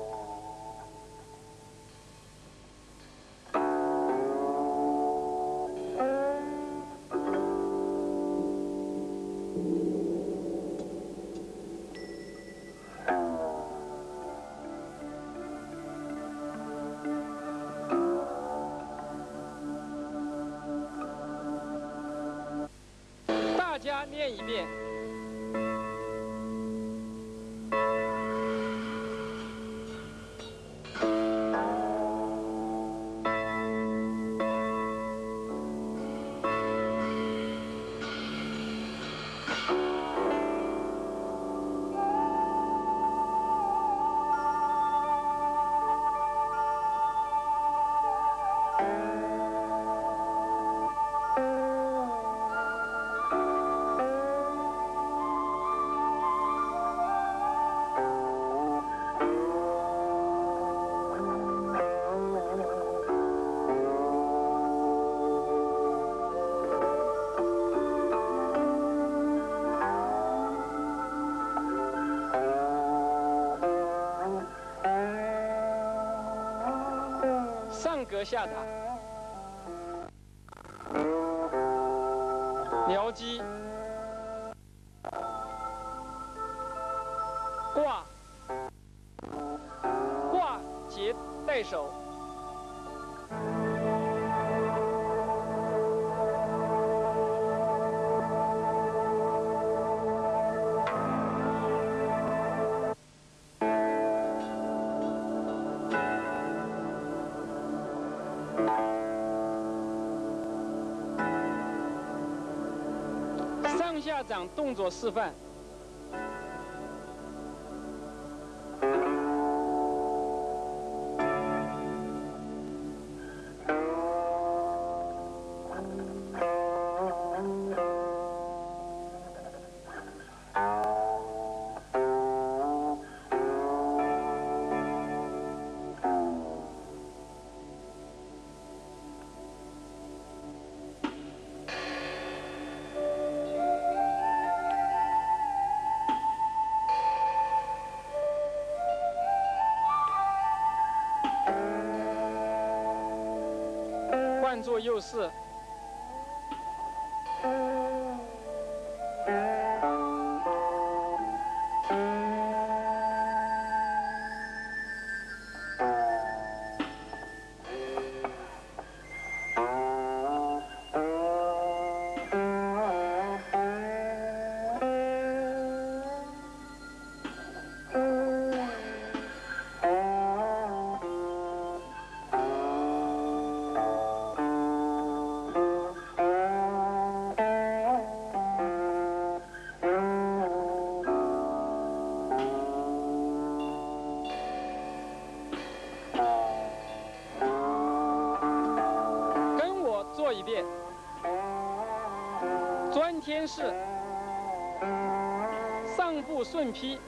大家练一遍。上格下打，撩击，挂，挂结带手，上下掌动作示范。换做右式。做一遍，钻天式，上步顺劈，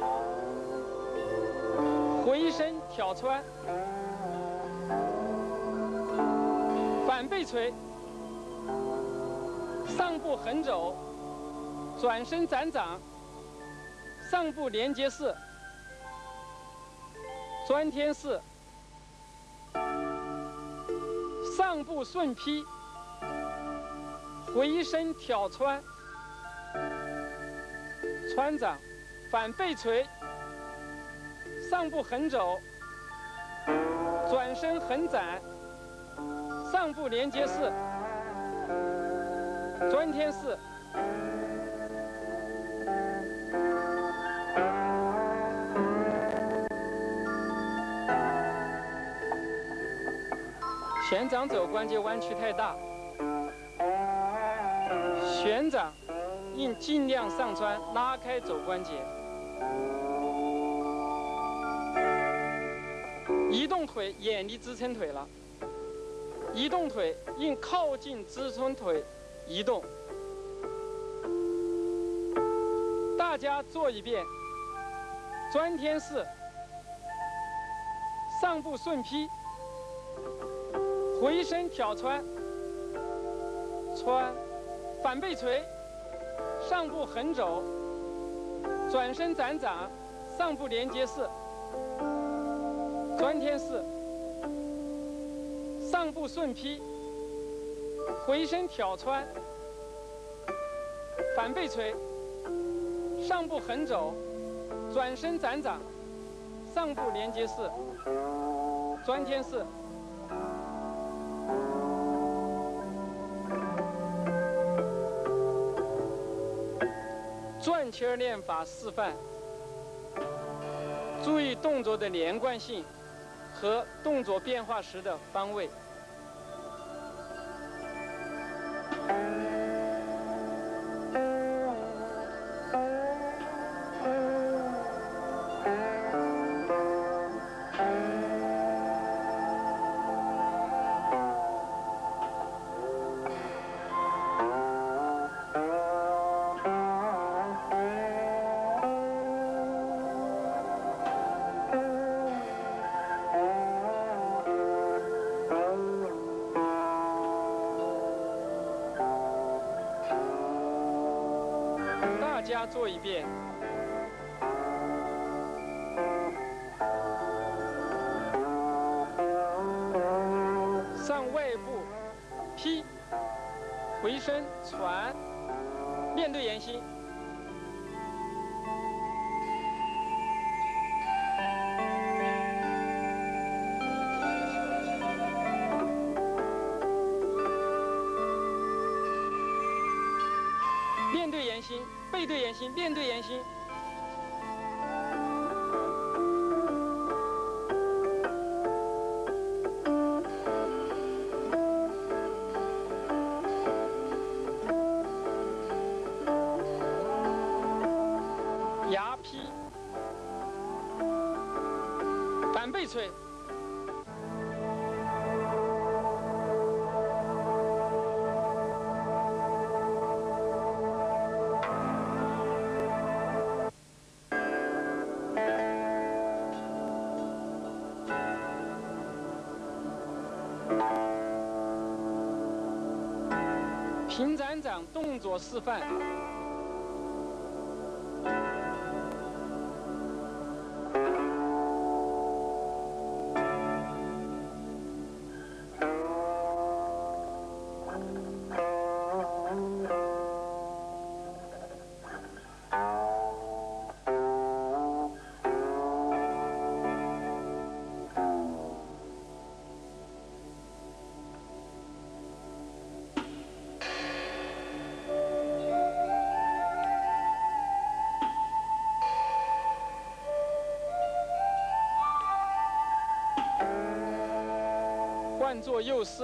回身挑穿，反背锤， 上部横肘，转身展掌，上部连接式，钻天式，上部顺劈，回身挑穿，穿掌，反背锤，上部横肘，转身横展，上部连接式，钻天式。旋掌肘关节弯曲太大，旋掌应尽量上穿，拉开肘关节。移动腿远离支撑腿了，移动腿应靠近支撑腿移动。大家做一遍，钻天式，上部顺劈，回身挑穿，穿，反背锤，上部横肘，转身展掌，上部连接式，钻天式，上部顺劈，回身挑穿，反背锤，上部横肘，转身展掌，上部连接式，钻天式。转圈练法示范，注意动作的连贯性和动作变化时的方位。大家做一遍。上外部劈，回身传，面对圆心。面对圆心，背对圆心，面对圆心。牙劈，反背锤。平展掌动作示范。换做右式。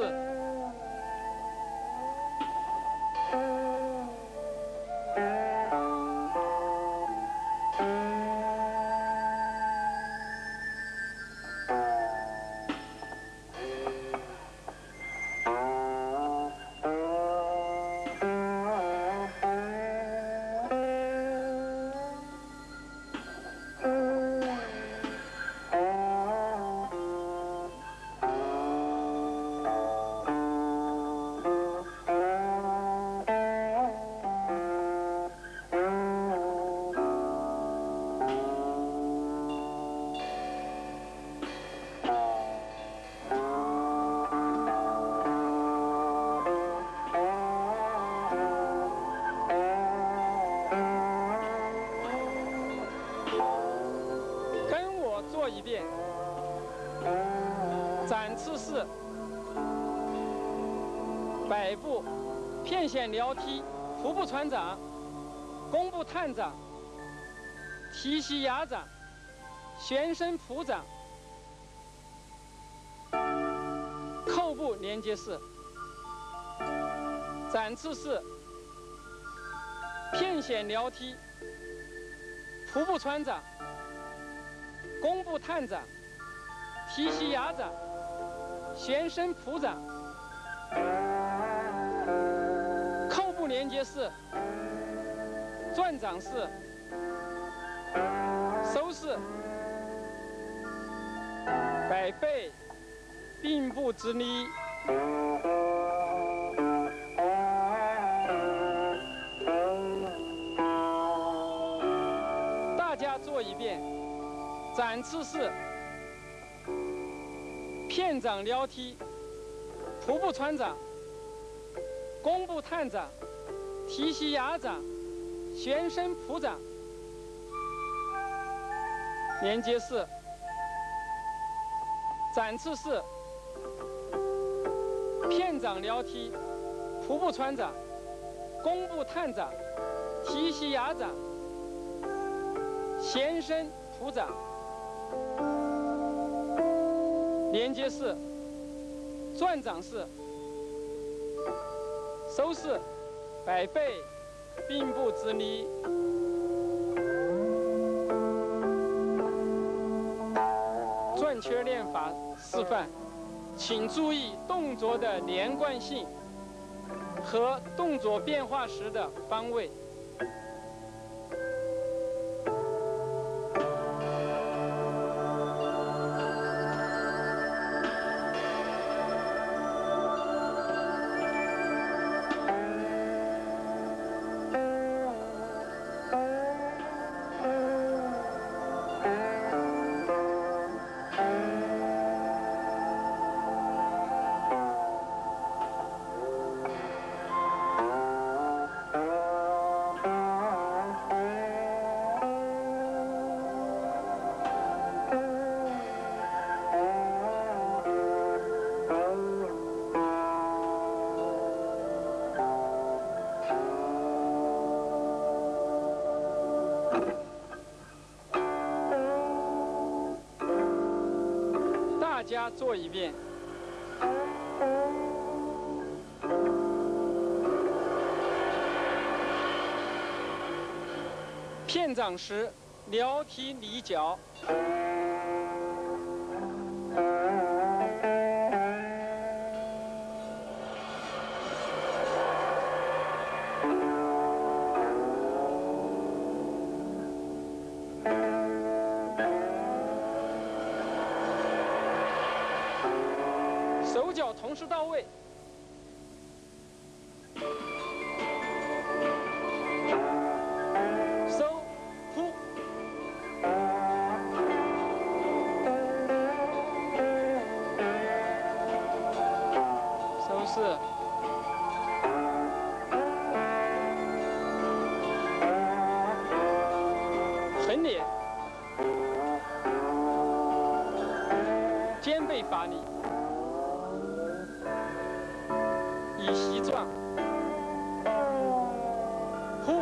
做一遍。展翅式、摆步、片线撩踢、腹部穿掌、弓步探掌、提膝压掌、旋身扑掌、扣步连接式。展翅式、片线撩踢、腹部穿掌、弓步探掌、提膝压掌、旋身扑掌、扣步连接式、转掌式、收式、摆背、并步直立。大家做一遍。展翅式、片掌撩踢、腹部穿掌、弓步探掌、提膝压掌、旋身扑掌。连接式。展翅式、片掌撩踢、腹部穿掌、弓步探掌、提膝压掌、旋身扑掌。连接式、转掌式、收式、摆背、并步直立。转圈练法示范，请注意动作的连贯性和动作变化时的方位。大家做一遍。片掌时撩踢离脚。手脚同时到位。收，扑。收式。横脸。肩背发力。以膝撞，呼，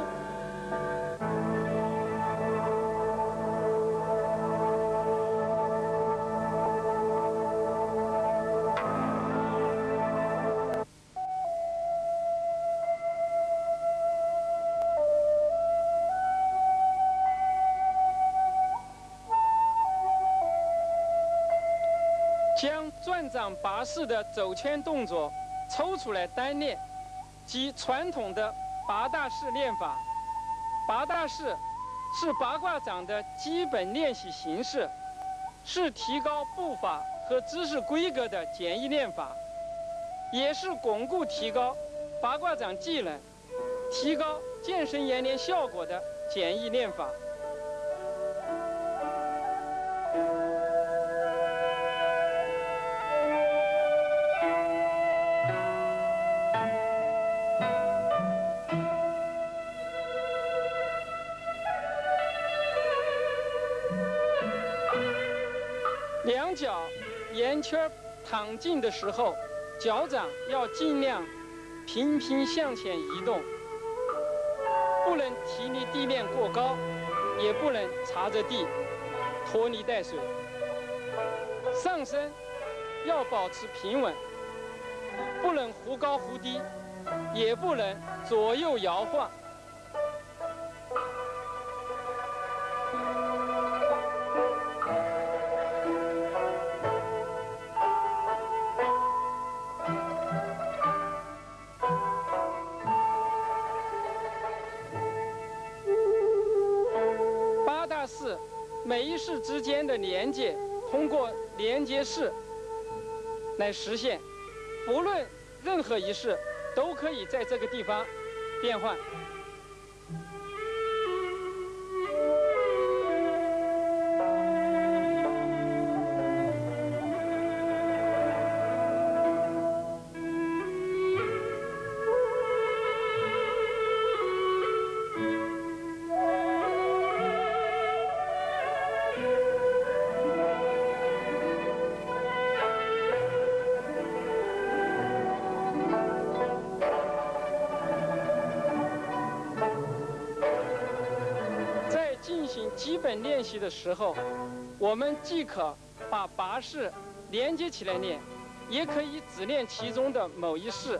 将转掌拔式的走圈动作抽出来单练，即传统的八大式练法。八大式是八卦掌的基本练习形式，是提高步伐和姿势规格的简易练法，也是巩固提高八卦掌技能、提高健身演练效果的简易练法。 两脚沿圈躺进的时候，脚掌要尽量频频向前移动，不能提离地面过高，也不能擦着地拖泥带水。上身要保持平稳，不能忽高忽低，也不能左右摇晃。八大式每一式之间的连接，通过连接式来实现，不论任何一式都可以在这个地方变换。基本练习的时候，我们既可把八式连接起来练，也可以只练其中的某一式。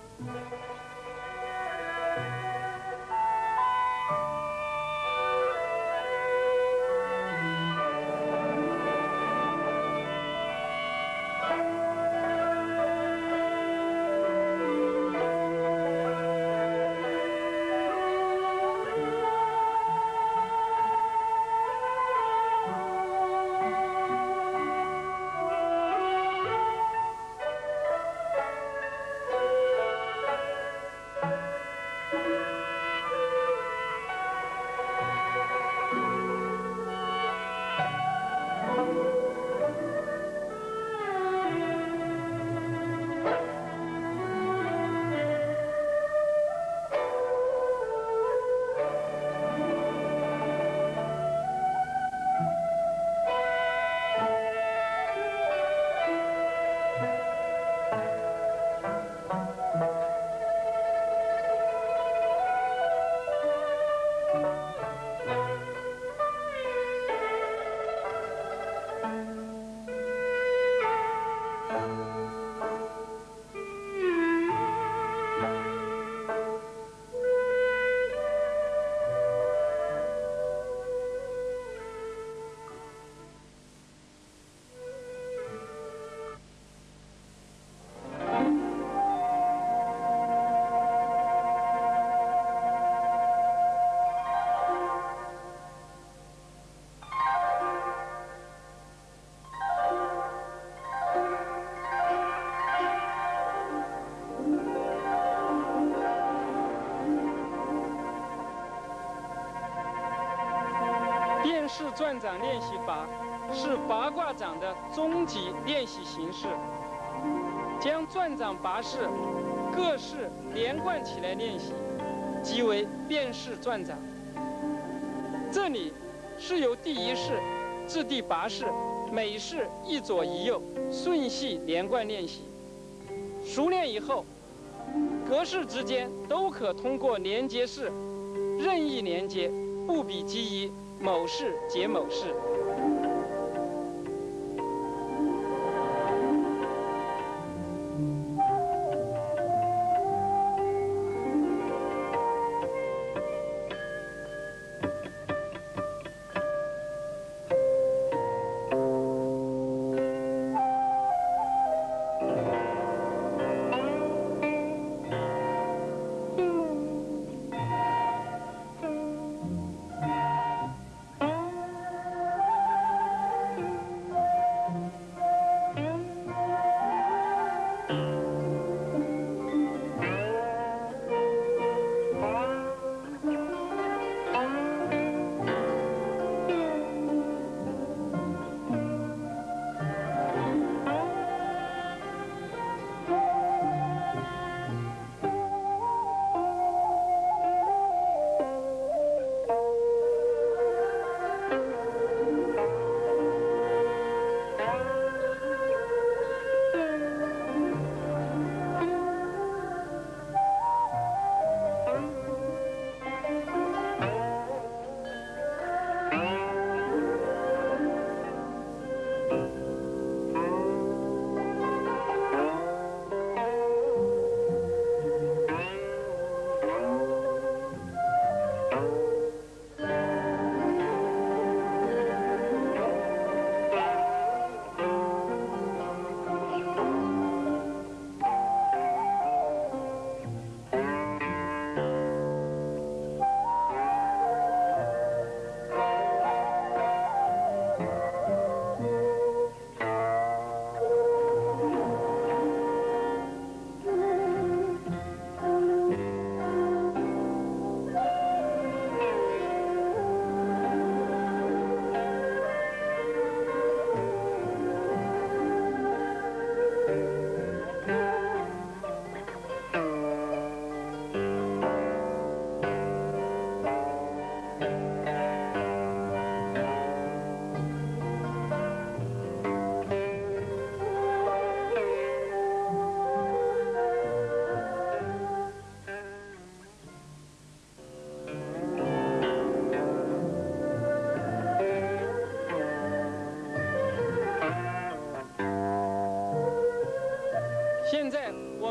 变式转掌练习法是八卦掌的终极练习形式，将转掌八式各式连贯起来练习，即为变式转掌。这里是由第一式至第八式，每式一左一右，顺系连贯练习。熟练以后，各式之间都可通过连接式任意连接，不比基于某式解某式。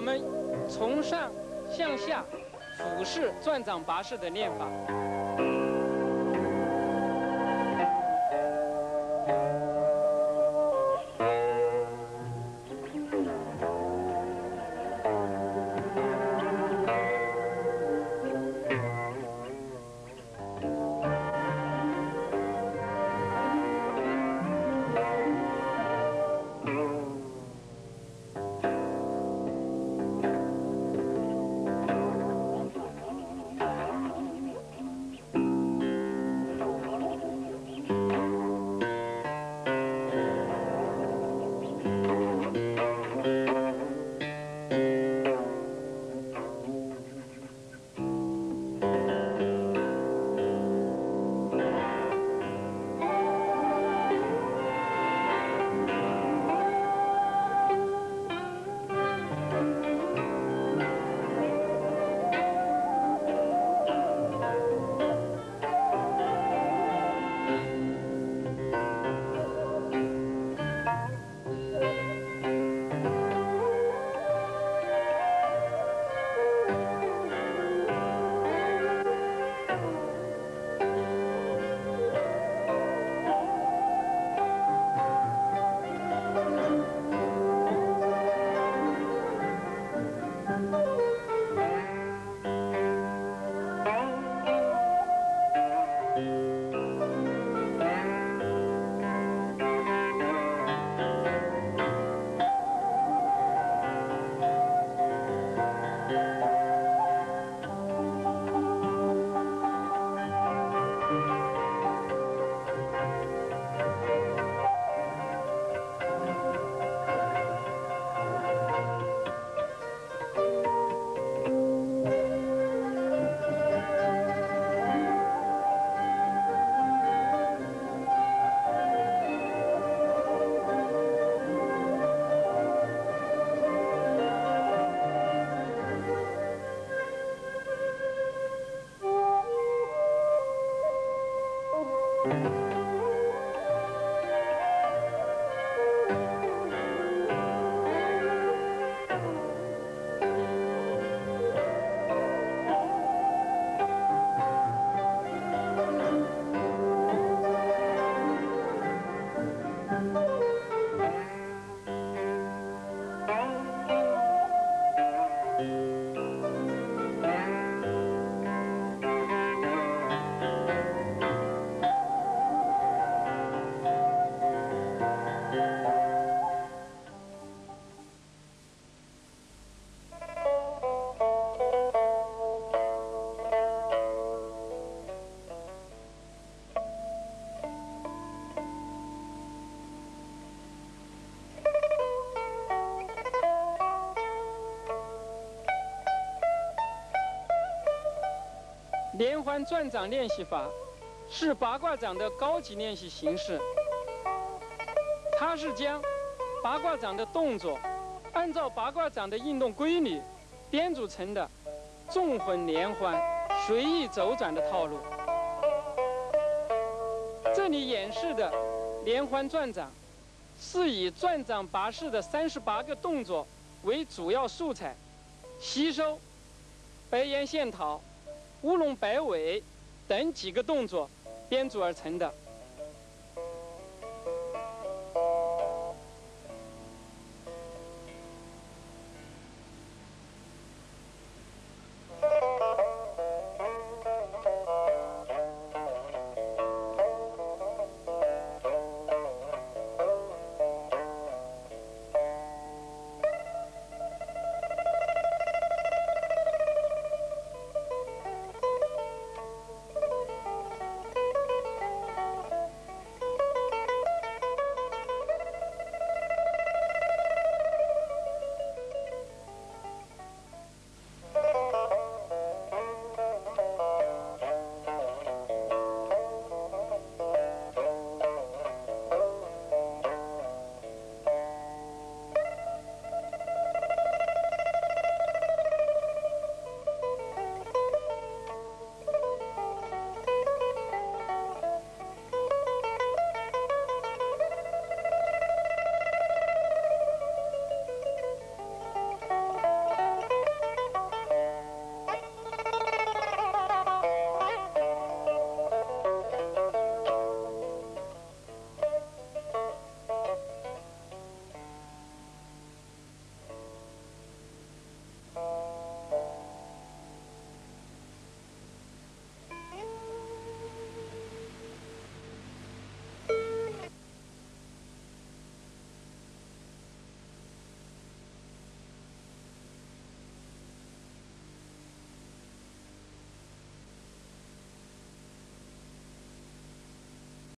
们从上向下俯视转掌拔式的练法。连环转掌练习法是八卦掌的高级练习形式，它是将八卦掌的动作按照八卦掌的运动规律编组成的纵横连环、随意走转的套路。这里演示的连环转掌是以转掌拔式的三十八个动作为主要素材，吸收、白烟线讨、乌龙摆尾等几个动作编组而成的。